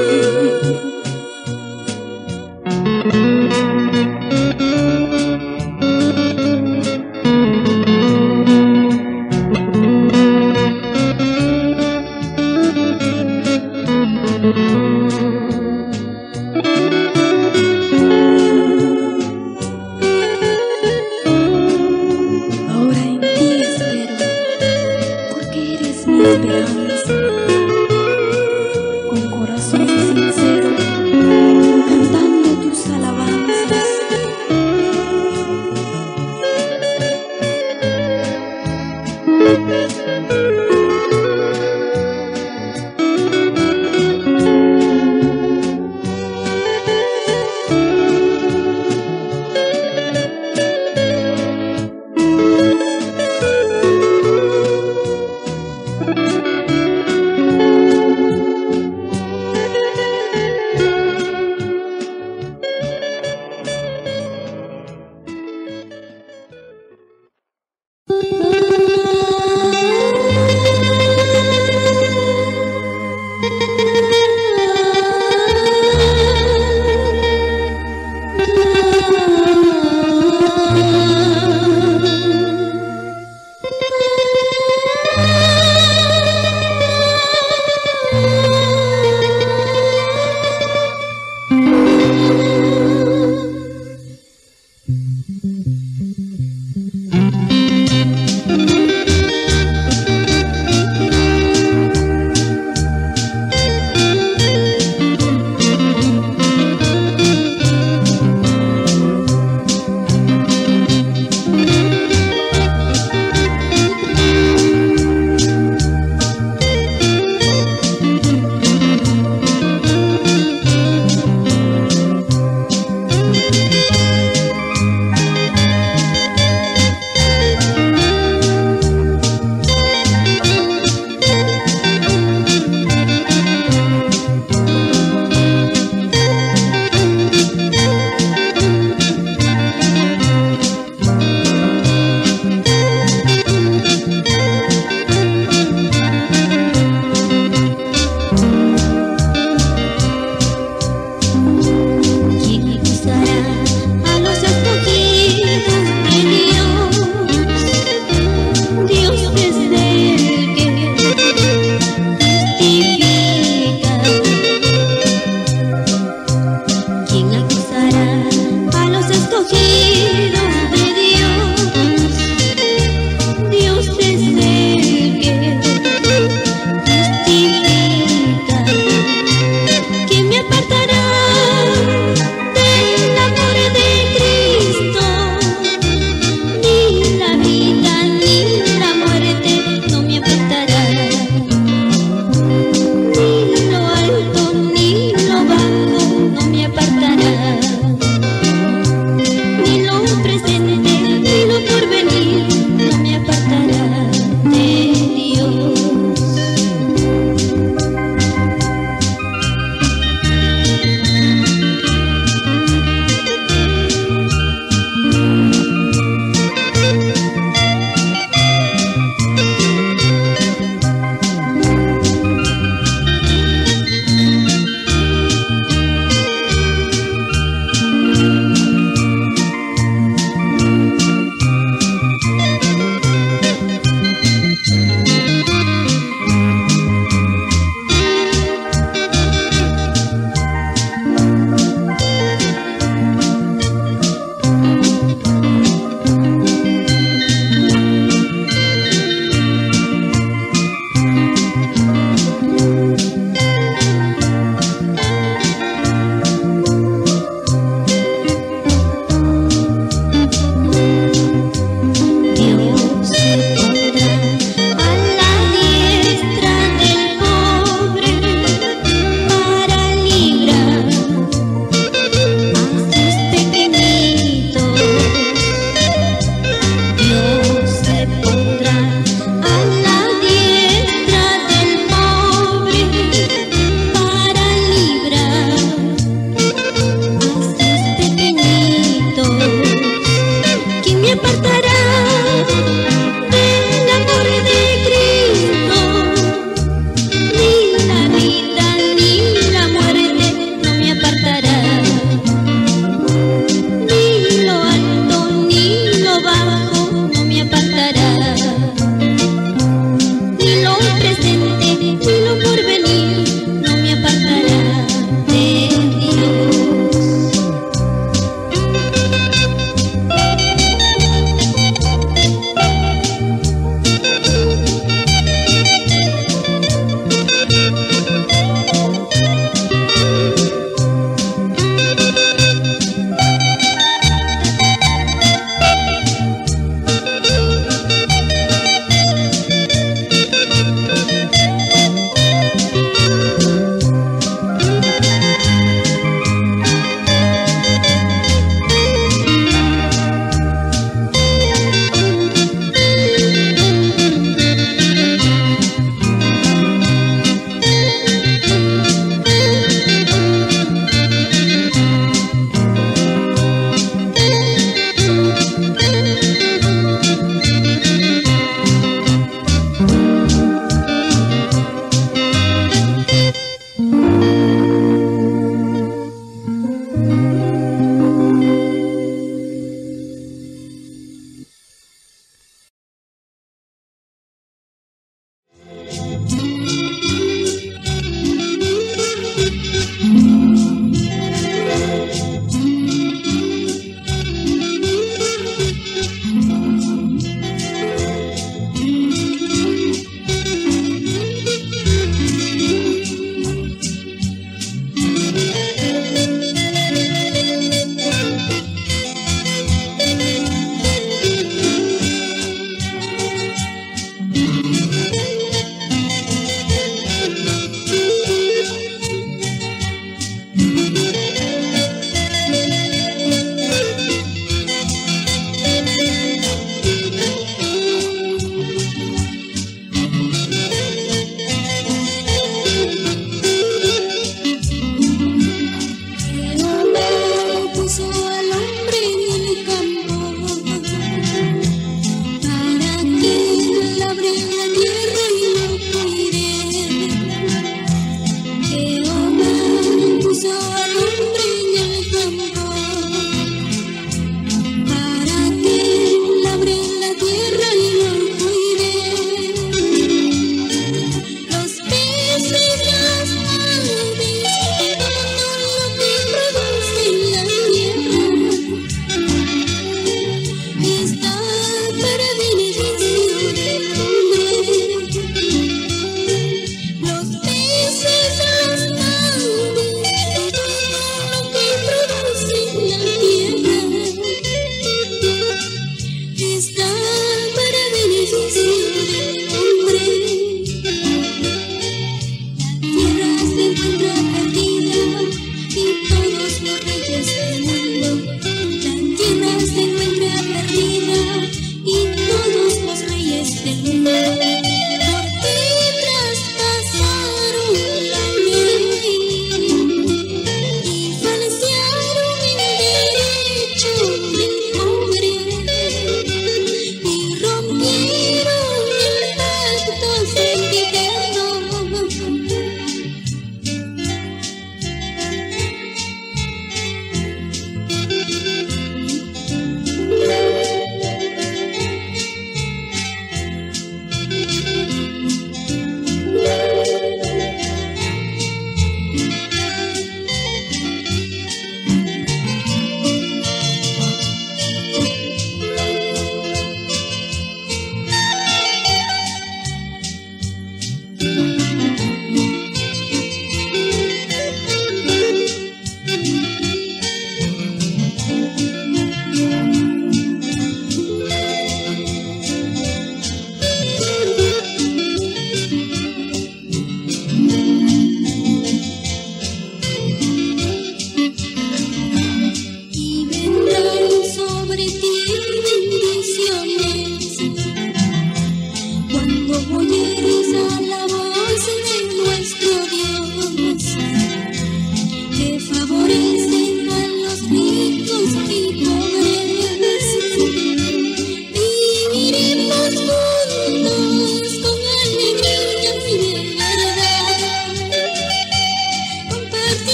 Speaker 3: Ahora en ti espero, porque eres mi esperanza, con corazón sincero, cantando tus alabanzas.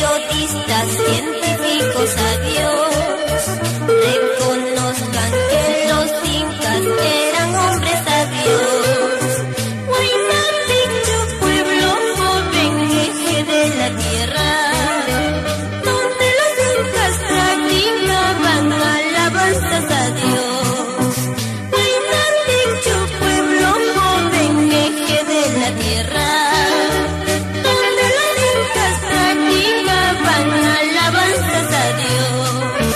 Speaker 4: periodistas, científicos, adiós. Reconozcan que los incas eran hombres sabios. Huayna Picchu, pueblo joven, eje de la tierra, donde los incas practicaban alabanzas a Dios. Huayna Picchu, pueblo joven, eje de la tierra, donde los incas practicaban alabanzas a Dios.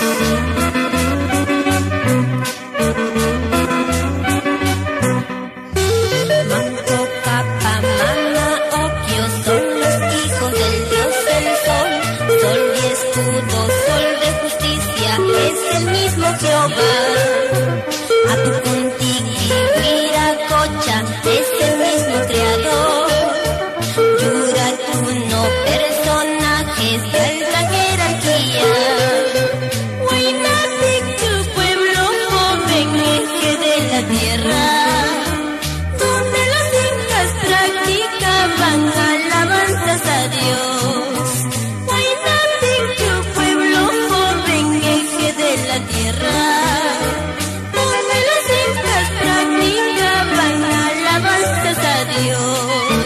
Speaker 4: Manco, Capa, Mama, Oquio son los hijos del dios del sol. Sol y escudo, sol de justicia, es el mismo Jehová. Atucuntiki, Viracocha, es el mismo creador. Yuratuno, personajes de alta jerarquía. Huayna Picchu, pueblo joven, eje de la tierra, donde los incas practicaban alabanzas a Dios. Huayna Picchu, pueblo joven, eje de la tierra, donde los incas practicaban alabanzas a Dios.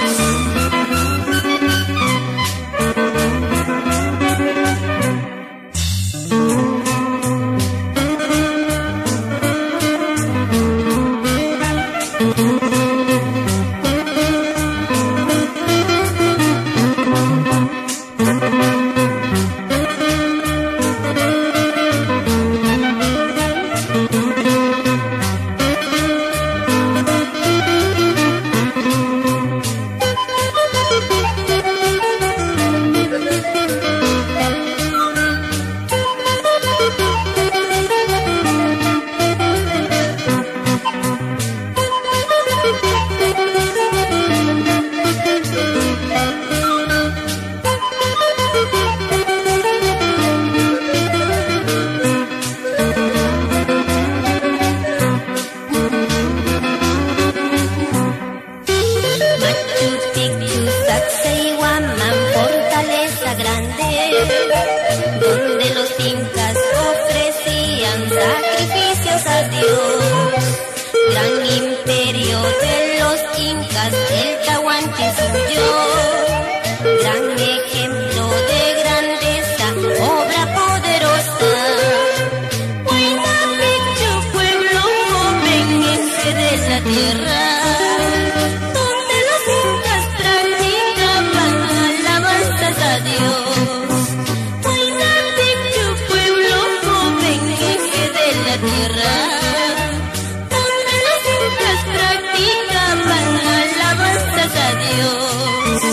Speaker 4: Machu Picchu, Sacsayhuaman, fortaleza grande, donde los incas ofrecían sacrificios a Dios. Gran imperio de los incas, el Tahuantinsuyo, gran ejemplo de grandeza, obra poderosa. Huayna Picchu, pueblo joven, eje de la tierra, donde los incas practicaban alabanzas a Dios. Huayna Picchu, pueblo joven, eje de la tierra, donde los incas practicaban alabanzas a Dios.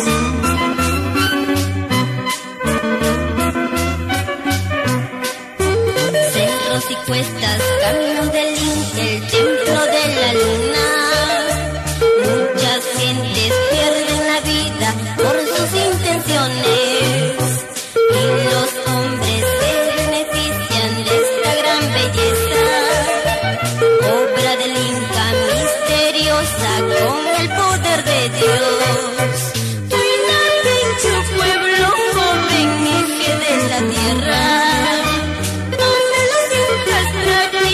Speaker 4: Cerros y cuestas, camino del Inca, el templo de la luna. Muchas gentes pierden la vida por sus intenciones, y los hombres se benefician de esta gran belleza. Obra del Inca misteriosa con el poder de Dios. Huayna Picchu, pueblo joven, eje de la tierra, donde los incas practicaban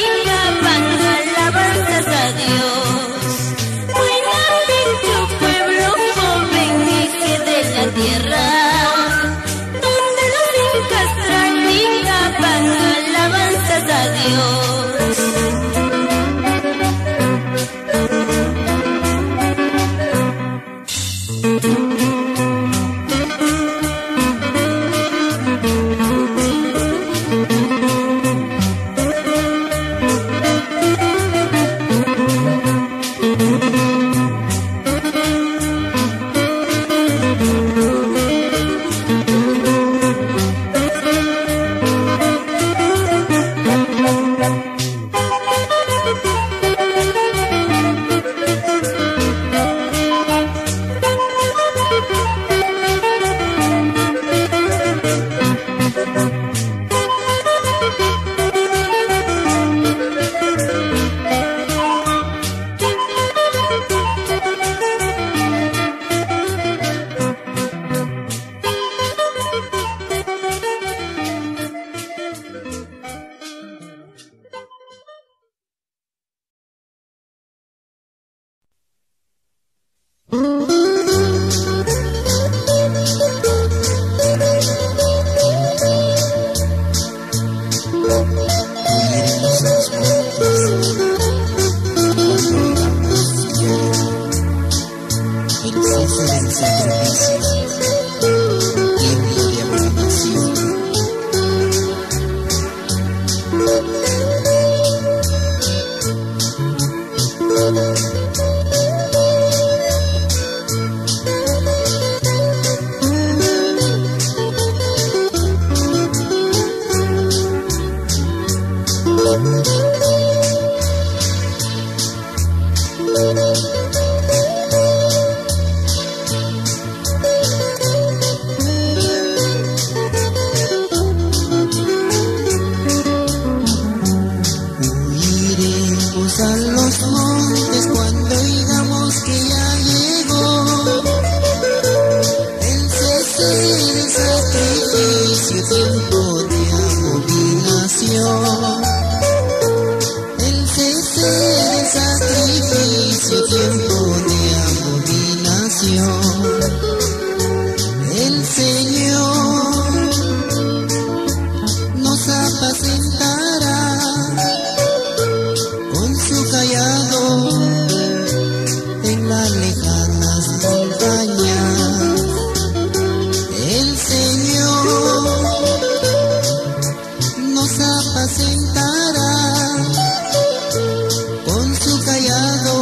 Speaker 5: tiempo de abominación. El cese del sacrificio, tiempo de abominación. El Señor nos apacentará con su callado en las lejanas montañas. El Señor nos apacentará con su callado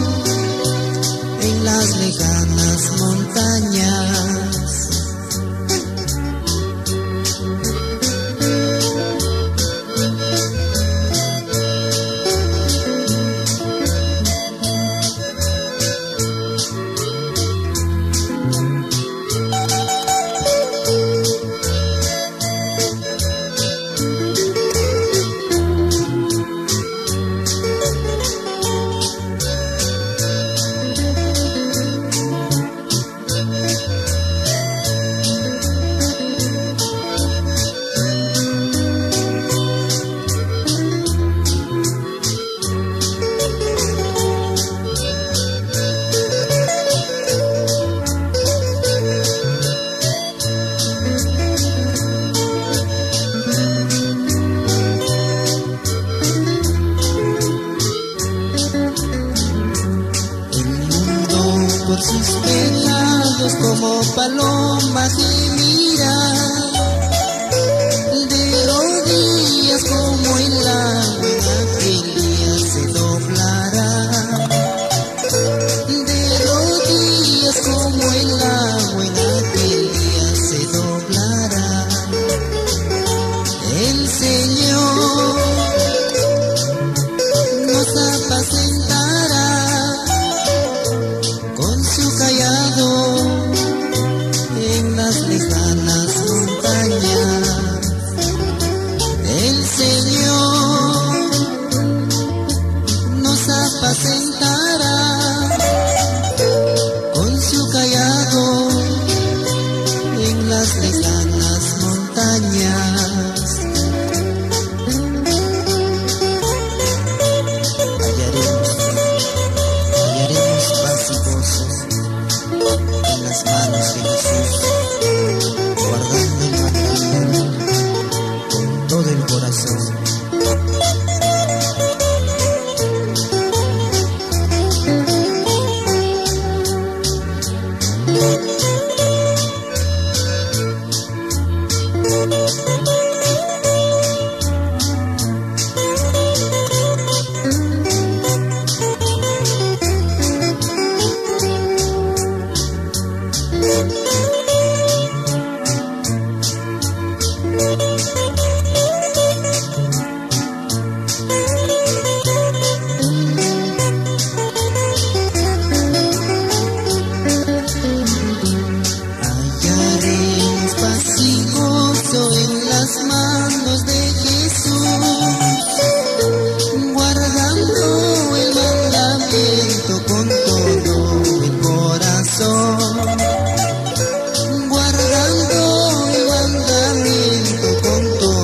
Speaker 5: en las lejanas montañas. Por sus pecados como paloma gemirá, de rodillas como el agua en aquel día se doblará, de rodillas como el agua en aquel día se doblará. El Señor nos apacentará con su callado en las lejanas montañas. El Señor nos apacentará con su callado en las lejanas montañas. Hallaremos, hallaremos paz y gozo en las manos de Jesús, guardando el mandamiento con todo el corazón. Hallaremos paz y gozo en las manos de Jesús, guardando el mandamiento con todo el corazón, guardando el mandamiento con todo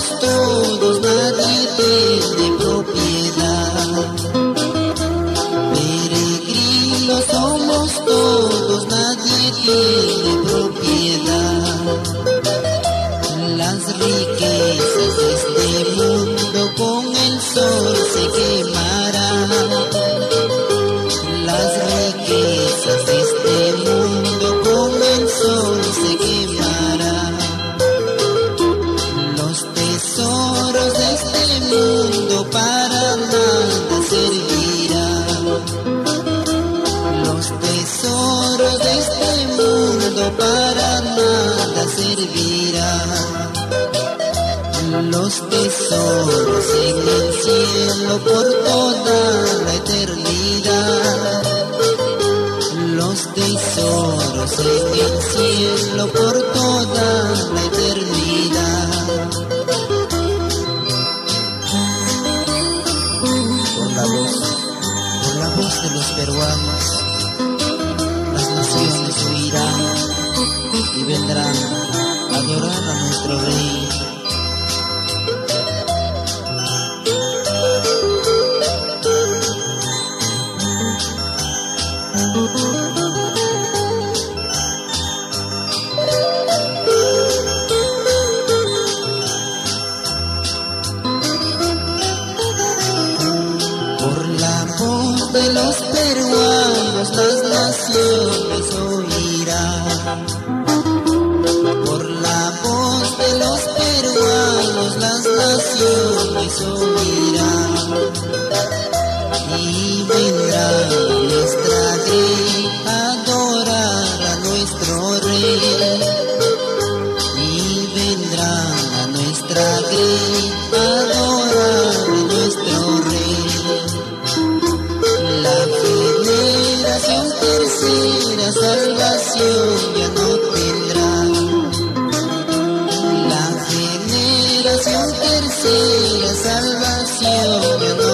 Speaker 5: todos, nadie tiene propiedad. Peregrinos somos todos, nadie tiene propiedad. Las riquezas de este mundo con el sol se quemarán. Las riquezas de este mundo con el sol se quemarán. Los tesoros de este mundo para nada servirán. Los tesoros de este mundo para nada servirán. Los tesoros en el cielo por toda la eternidad. Los tesoros en el cielo por toda la eternidad. Por la voz, por la voz de los peruanos, las naciones huirán y vendrán a adorar a nuestro rey. De los peruanos las naciones oirán. Por la voz de los peruanos las naciones oirán. Y vendrán a nuestra grey a adorar a nuestro rey. Y vendrán a nuestra grey a adorar a nuestro rey. La generación tercera salvación ya no tendrá. La generación tercera salvación ya no